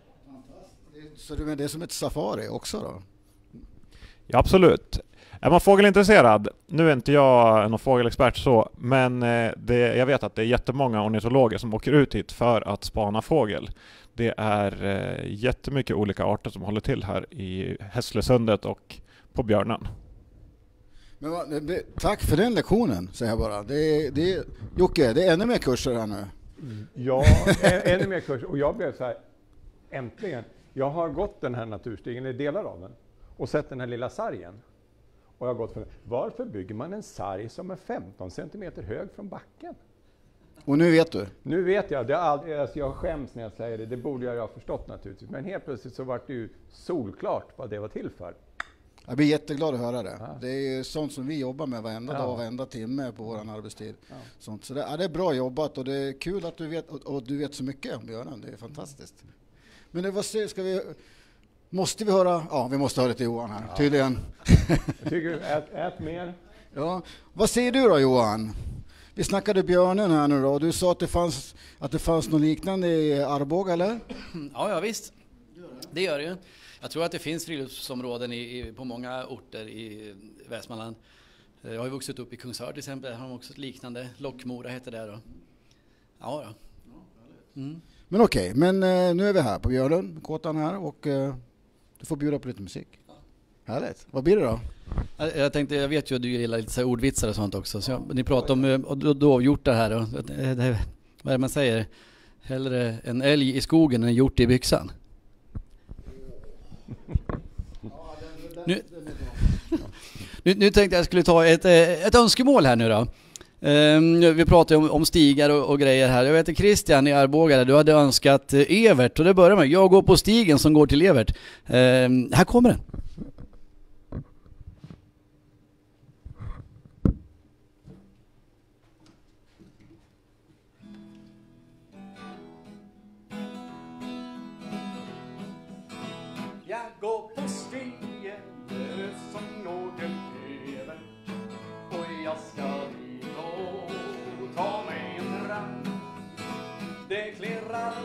Så du menar det är som ett safari också då? Ja, absolut. Är man fågelintresserad, nu är inte jag någon fågelexpert så, men eh, det, jag vet att det är jättemånga ornitologer som åker ut hit för att spana fågel. Det är eh, jättemycket olika arter som håller till här i Hässlesundet och på Björnen. Men va, det, tack för den lektionen, säger jag bara. Det, det, Jocke, det är ännu mer kurser här nu. Ja, ännu mer kurser. Och jag blev så här, äntligen. Jag har gått den här naturstigen, i delar av den, och sett den här lilla sargen. Och jag har gått för, varför bygger man en sarg som är femton centimeter hög från backen? Och nu vet du? Nu vet jag. Det är aldrig, alltså jag skäms när jag säger det. Det borde jag ju ha förstått naturligtvis. Men helt plötsligt så var det ju solklart vad det var till för. Jag blir jätteglad att höra det. Ja. Det är ju sånt som vi jobbar med varenda Ja. dag, varenda timme på vår arbetstid. Ja. Sånt. Så det, ja, det är bra jobbat och det är kul att du vet, och, och du vet så mycket om Björnen. Det är fantastiskt. Men det var, ska vi... Måste vi höra? Ja, vi måste höra till Johan här, ja. Tydligen. Jag tycker, ät, ät mer. Ja. Vad säger du då, Johan? Vi snackade Björnen här nu då. Du sa att det fanns, att det fanns något liknande i Arboga, eller? Ja, ja visst. Det gör det ju. Jag tror att det finns friluftsområden i, i, på många orter i Västmanland. Jag har ju vuxit upp i Kungsör till exempel. Där har de också ett liknande. Lockmora heter det då. Ja, ja. Mm. Men okej, men eh, nu är vi här på Björnen, kåtan här, och eh, du får bjuda på lite musik. Ja. Härligt. Vad blir det då? Jag, jag tänkte, jag vet ju att du gillar lite så här ordvitsar och sånt också. Så jag, ni pratar om och dovhjortar här. Och, det, det, vad är det man säger? Hellre en älg i skogen än en hjort i byxan. Nu, nu, nu tänkte jag skulle ta ett, ett önskemål här nu då. Um, vi pratar om, om stigar och, och grejer här. Jag vet att Christian i Arboga, du hade önskat Evert. Och det börjar med, jag går på stigen som går till Evert. Um, här kommer den. Jag går på stigen som når till Evert, och jag ska dit och ta mig en rand. Det klirrar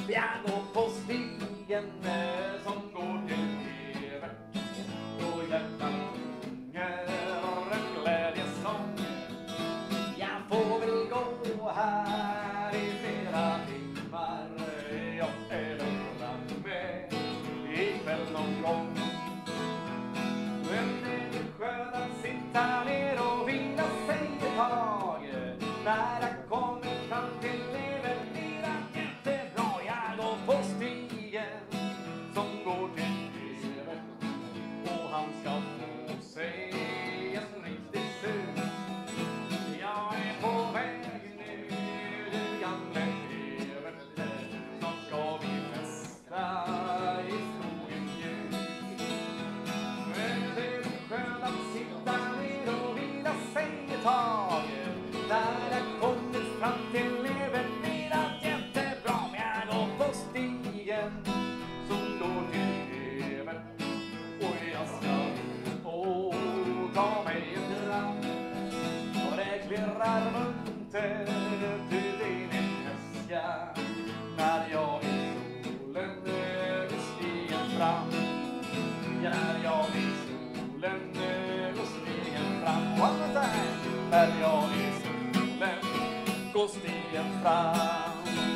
Jag går på stigen eh, som går till Evert och hjärtat sjunger en glädjesång. Jag får väl gå här i flera timmar. Jag är lugna med ikväll någon gång. Men det är skönt att sitta ner och vila sig ett tag. När jag kommer fram till Evert blir det jättebra. Jag går på stigen som går till Evert och han ska få sig en riktig sur. Jag är på väg nu, du gamle Evert. Snart ska vi festa i skogens ljus. Men det är skönt att sitta ner och vila sig ett tag. När jag kommer fram till Evert blir det jättebra. Men jag går på stigen som går till Evert och jag ska och ta mig en dram. Och det klirrar munter till din hästja när jag i solen går stigen fram. Ja, när jag i solen går stigen fram. Och allt det här när jag i solen går stigen fram.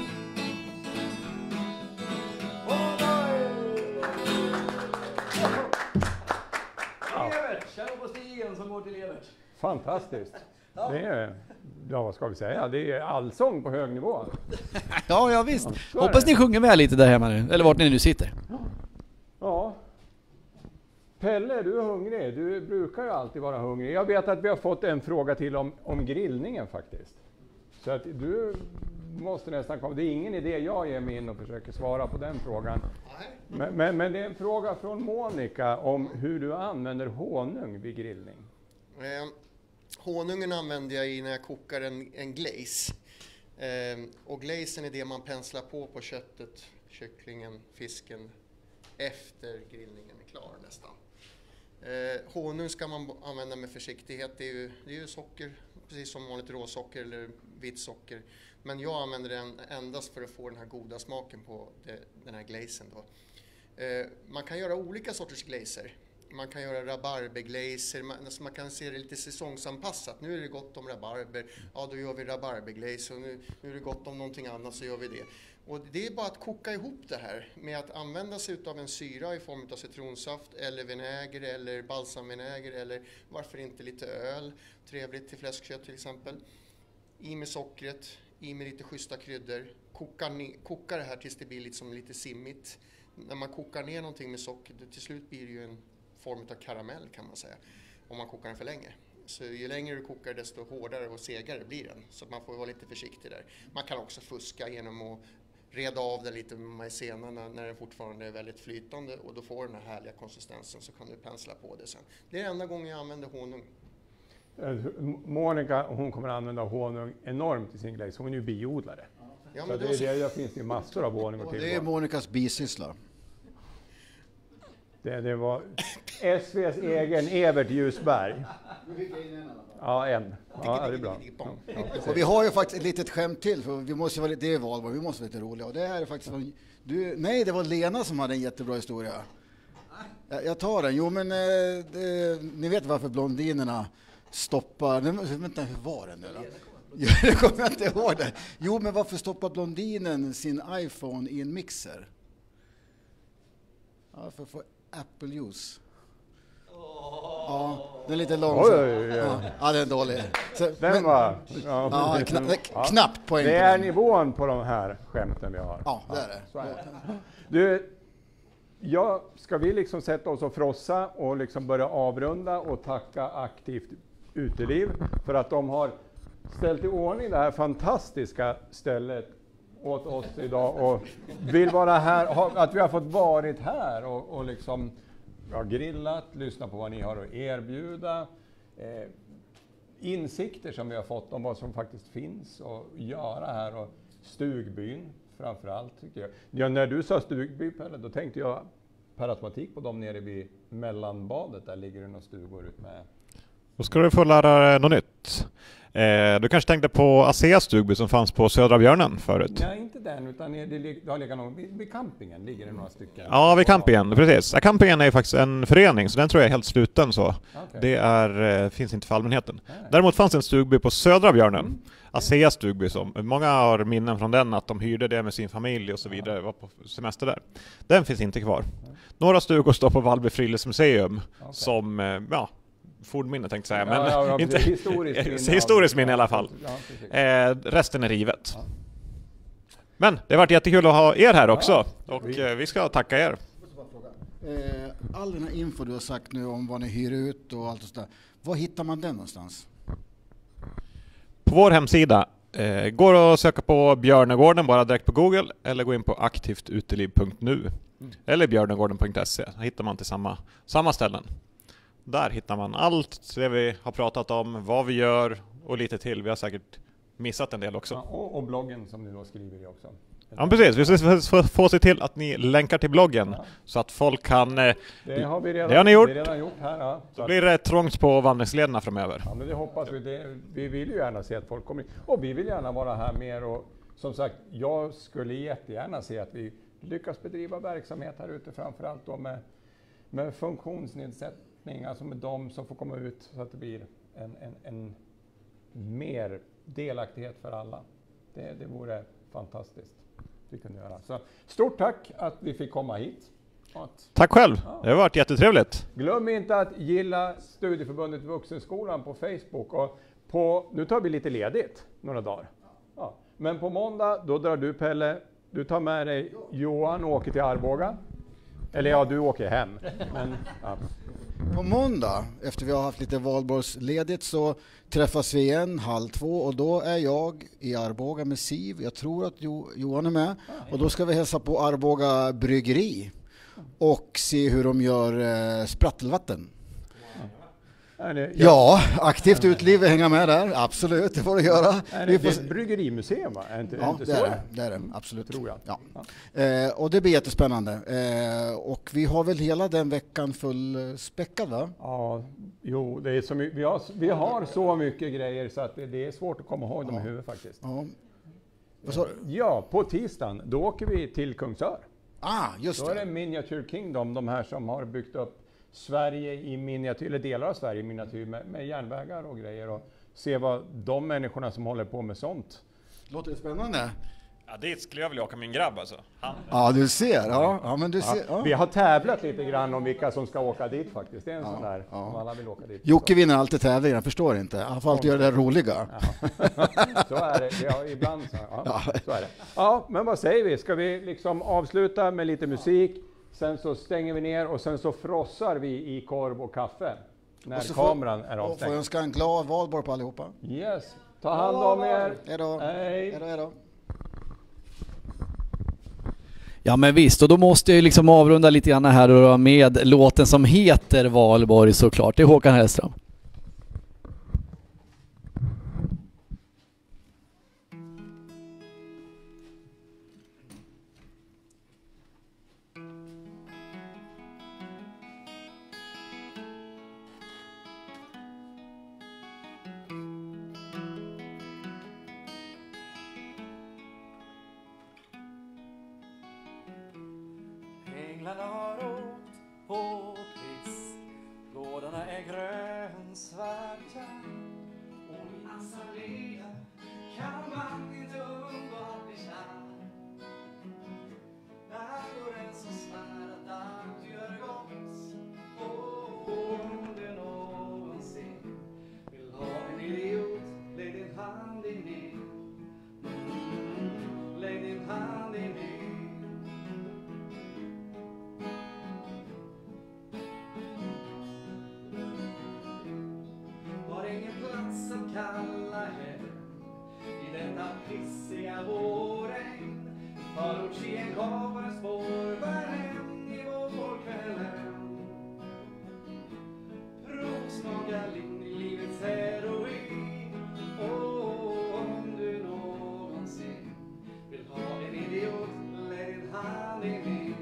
Och då Evert, känn på stigen som går till Evert. Fantastiskt. Det är, ja, vad ska vi säga? Det är allsång på hög nivå. Ja, ja visst. så är Hoppas det. ni sjunger med lite där hemma nu, eller vart ni nu sitter. Ja. Pelle, du är hungrig. Du brukar ju alltid vara hungrig. Jag vet att vi har fått en fråga till om, om grillningen faktiskt. Så att du måste nästan komma. Det är ingen idé jag ger mig in och försöker svara på den frågan. Men, men, men det är en fråga från Monica om hur du använder honung vid grillning. Eh, honungen använder jag i när jag kokar en, en glaze. Eh, och glazen är det man penslar på på köttet, kycklingen, fisken efter grillningen är klar nästan. Eh, honung ska man b- använda med försiktighet. Det är ju, det är ju socker, precis som vanligt råsocker eller vitt socker. Men jag använder den endast för att få den här goda smaken på det, den här glazen då. Eh, man kan göra olika sorters glazer. Man kan göra rabarberglazer, man, alltså man kan se det lite säsongsanpassat. Nu är det gott om rabarber, ja då gör vi rabarberglaze, och nu, nu är det gott om någonting annat så gör vi det. Och det är bara att koka ihop det här med att använda sig av en syra i form av citronsaft eller vinäger eller balsamvinäger eller varför inte lite öl, trevligt till fläskkött till exempel. I med sockret, i med lite schyssta kryddor, koka, ne- koka det här tills det blir lite som lite simmigt. När man kokar ner någonting med socker, det, till slut blir det ju en form av karamell kan man säga, om man kokar den för länge. Så ju längre du kokar desto hårdare och segare blir den. Så man får vara lite försiktig där. Man kan också fuska genom att reda av den lite med majsenarna när den fortfarande är väldigt flytande och då får den här härliga konsistensen, så kan du pensla på det sen. Det är enda gången jag använder honung. Monica, hon kommer att använda honung enormt i sin glaze. Hon är ju biodlare. Ja, Så men det, då är så- det, där finns det ju massor av honung att Det är tillgå. Monikas bisyssla. Det, det var S V:s egen Evert Ljusberg. Ja, en. Ja, det är bra. Ja, ja, precis. Och vi har ju faktiskt ett litet skämt till, för vi måste vara lite, det är Valborg, vi måste vara lite roliga. Och det här är faktiskt från, du, nej, det var Lena som hade en jättebra historia. Jag, jag tar den. Jo, men eh, det, ni vet varför blondinerna stoppar, nej, men, vänta, hur var det nu då? Jag kommer inte ihåg det. Jo, men varför stoppar blondinen sin iPhone i en mixer? Ja, för att få Apple juice. Ja, den är lite lång. Oj, så- oj, oj. Ja, ja, den är dålig. Så, Den men- var... Ja, Ja, precis. kna, Ja. knappt poäng Det på är den. nivån på de här skämten vi har. Ja, det är det. Så är det. Du, ja, ska vi liksom sätta oss och frossa och liksom börja avrunda och tacka Aktivt Uteliv för att de har ställt i ordning det här fantastiska stället åt oss idag och vill vara här, ha, att vi har fått varit här och, och liksom ja, grillat, lyssna på vad ni har att erbjuda, eh, insikter som vi har fått om vad som faktiskt finns att göra här och stugbyn framförallt tycker jag. Ja, när du sa stugby Pelle, då tänkte jag per automatik på dem nere vid mellanbadet, där ligger det några stugor ut med. Då ska du få lära dig något nytt. Eh, du kanske tänkte på Asea Stugby som fanns på Södra Björnen förut? Nej, inte den, utan det, det, det har legat någon, vid, vid campingen ligger det några stycken. Ja, vid campingen, precis. Ja, campingen är ju faktiskt en förening, så den tror jag är helt sluten så. Okay. Det är, finns inte för allmänheten. Nej. Däremot fanns en Stugby på Södra Björnen. Mm. Asea Stugby, som många har minnen från den, att de hyrde det med sin familj och så vidare, var på semester där. Den finns inte kvar. Mm. Några stugor står på Vallby Friluftsmuseum okay. som, ja, fordminne tänkte jag säga, men ja, ja, inte historiskt minne, historiskt minne i alla fall. Ja, eh, resten är rivet. Ja. Men det har varit jättekul att ha er här också, ja, och vi. vi ska tacka er. All den här info du har sagt nu om vad ni hyr ut och allt och sådär, var hittar man den någonstans? På vår hemsida eh, går att söka på Björnegården bara direkt på Google, eller gå in på aktivtuteliv punkt nu mm. eller björnegården punkt se. Där hittar man till samma, samma ställen. Där hittar man allt det vi har pratat om, vad vi gör och lite till. Vi har säkert missat en del också. Ja, och, och bloggen som ni då skriver i också. Ja, precis. Vi ska få se till att ni länkar till bloggen ja. så att folk kan... Det har vi redan, det har ni gjort. Vi redan gjort här. Ja. Så då blir det trångt på vandringslederna framöver. Ja, men det hoppas vi. Det, vi vill ju gärna se att folk kommer in. Och vi vill gärna vara här mer. Och som sagt, jag skulle jättegärna se att vi lyckas bedriva verksamhet här ute. Framförallt då med, med funktionsnedsättning. Alltså med de som får komma ut så att det blir en, en, en mer delaktighet för alla. Det, det vore fantastiskt. Vi kunde göra. Så, stort tack att vi fick komma hit. Att, tack själv. Ja. Det har varit jättetrevligt. Glöm inte att gilla Studieförbundet Vuxenskolan på Facebook. Och på, nu tar vi lite ledigt några dagar. Ja. Men på måndag då drar du, Pelle. Du tar med dig Johan och åker till Arboga. Eller ja, du åker hem. Men, ja. På måndag, efter vi har haft lite valborgsledigt, så träffas vi igen halv två och då är jag i Arboga med Siv. Jag tror att jo, Johan är med. Och då ska vi hälsa på Arboga bryggeri och se hur de gör eh, sprattelvatten. Är det, ja. ja, aktivt utliv, hänga med där. Absolut, det får du göra. Är det, vi får... det är ett bryggerimuseum, va? Är inte, ja, inte det, så är det, det är det. Absolut. Tror jag. Ja. Ja. Eh, och det blir jättespännande. Eh, och vi har väl hela den veckan fullspäckad, va? Ja, jo, det är så mycket, vi, har, vi har så mycket grejer så att det, det är svårt att komma ihåg dem ja. i huvudet faktiskt. Ja. Vad sa du? Ja, på tisdagen, då åker vi till Kungsör. Ah, just då det. Då är det Miniature Kingdom, de här som har byggt upp Sverige i miniatyr, eller delar av Sverige i miniatyr med, med järnvägar och grejer, och se vad de människorna som håller på med sånt. Låter det spännande? Ja, dit skulle jag vilja åka min grabb alltså. Han. Ja, du ser. Ja, ja, men du ser. Ja. Ja. Vi har tävlat lite grann om vilka som ska åka dit faktiskt. Det är en ja, sån där, ja. om alla vill åka dit. Jocke vinner alltid tävlingar, jag förstår inte. Han får alltid göra det roliga. Ja. Så är det, ja, ibland så, ja, ja. så är det. Ja, men vad säger vi? Ska vi liksom avsluta med lite musik? Sen så stänger vi ner och sen så frossar vi i korv och kaffe när och kameran får, är avstängd. Och får önska en glad valborg på allihopa. Yes, ta hand om er. Hej då. Hej. Hej då, hej då. Ja men visst, och då måste jag ju liksom avrunda lite grann här med låten som heter Valborg såklart. Det är Håkan Hellström. Änglarna har åkt på kvist, gårdarna är grönsvarta och i hans allé kan man inte undgå att bli kär. Där går en så svär att allt gör gott, och om du någonsin vill ha en idiot, lägg din hand i min, mm, lägg din hand i min. Kalla hem i detta pissiga vårregn, förortstjen kapar spår, bär hem i vårkvällen. Provsmaka livets heroin, och om du någonsin vill ha en idiot, lägg din hand i min,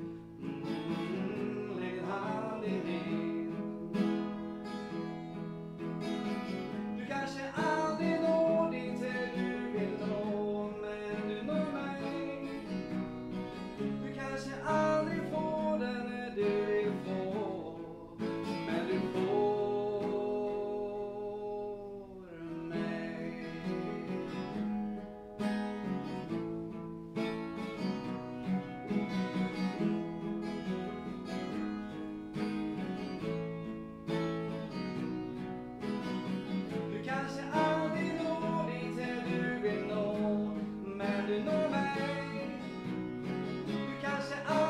mm, lägg din hand i min. Kanske aldrig når mig. Du kanske aldrig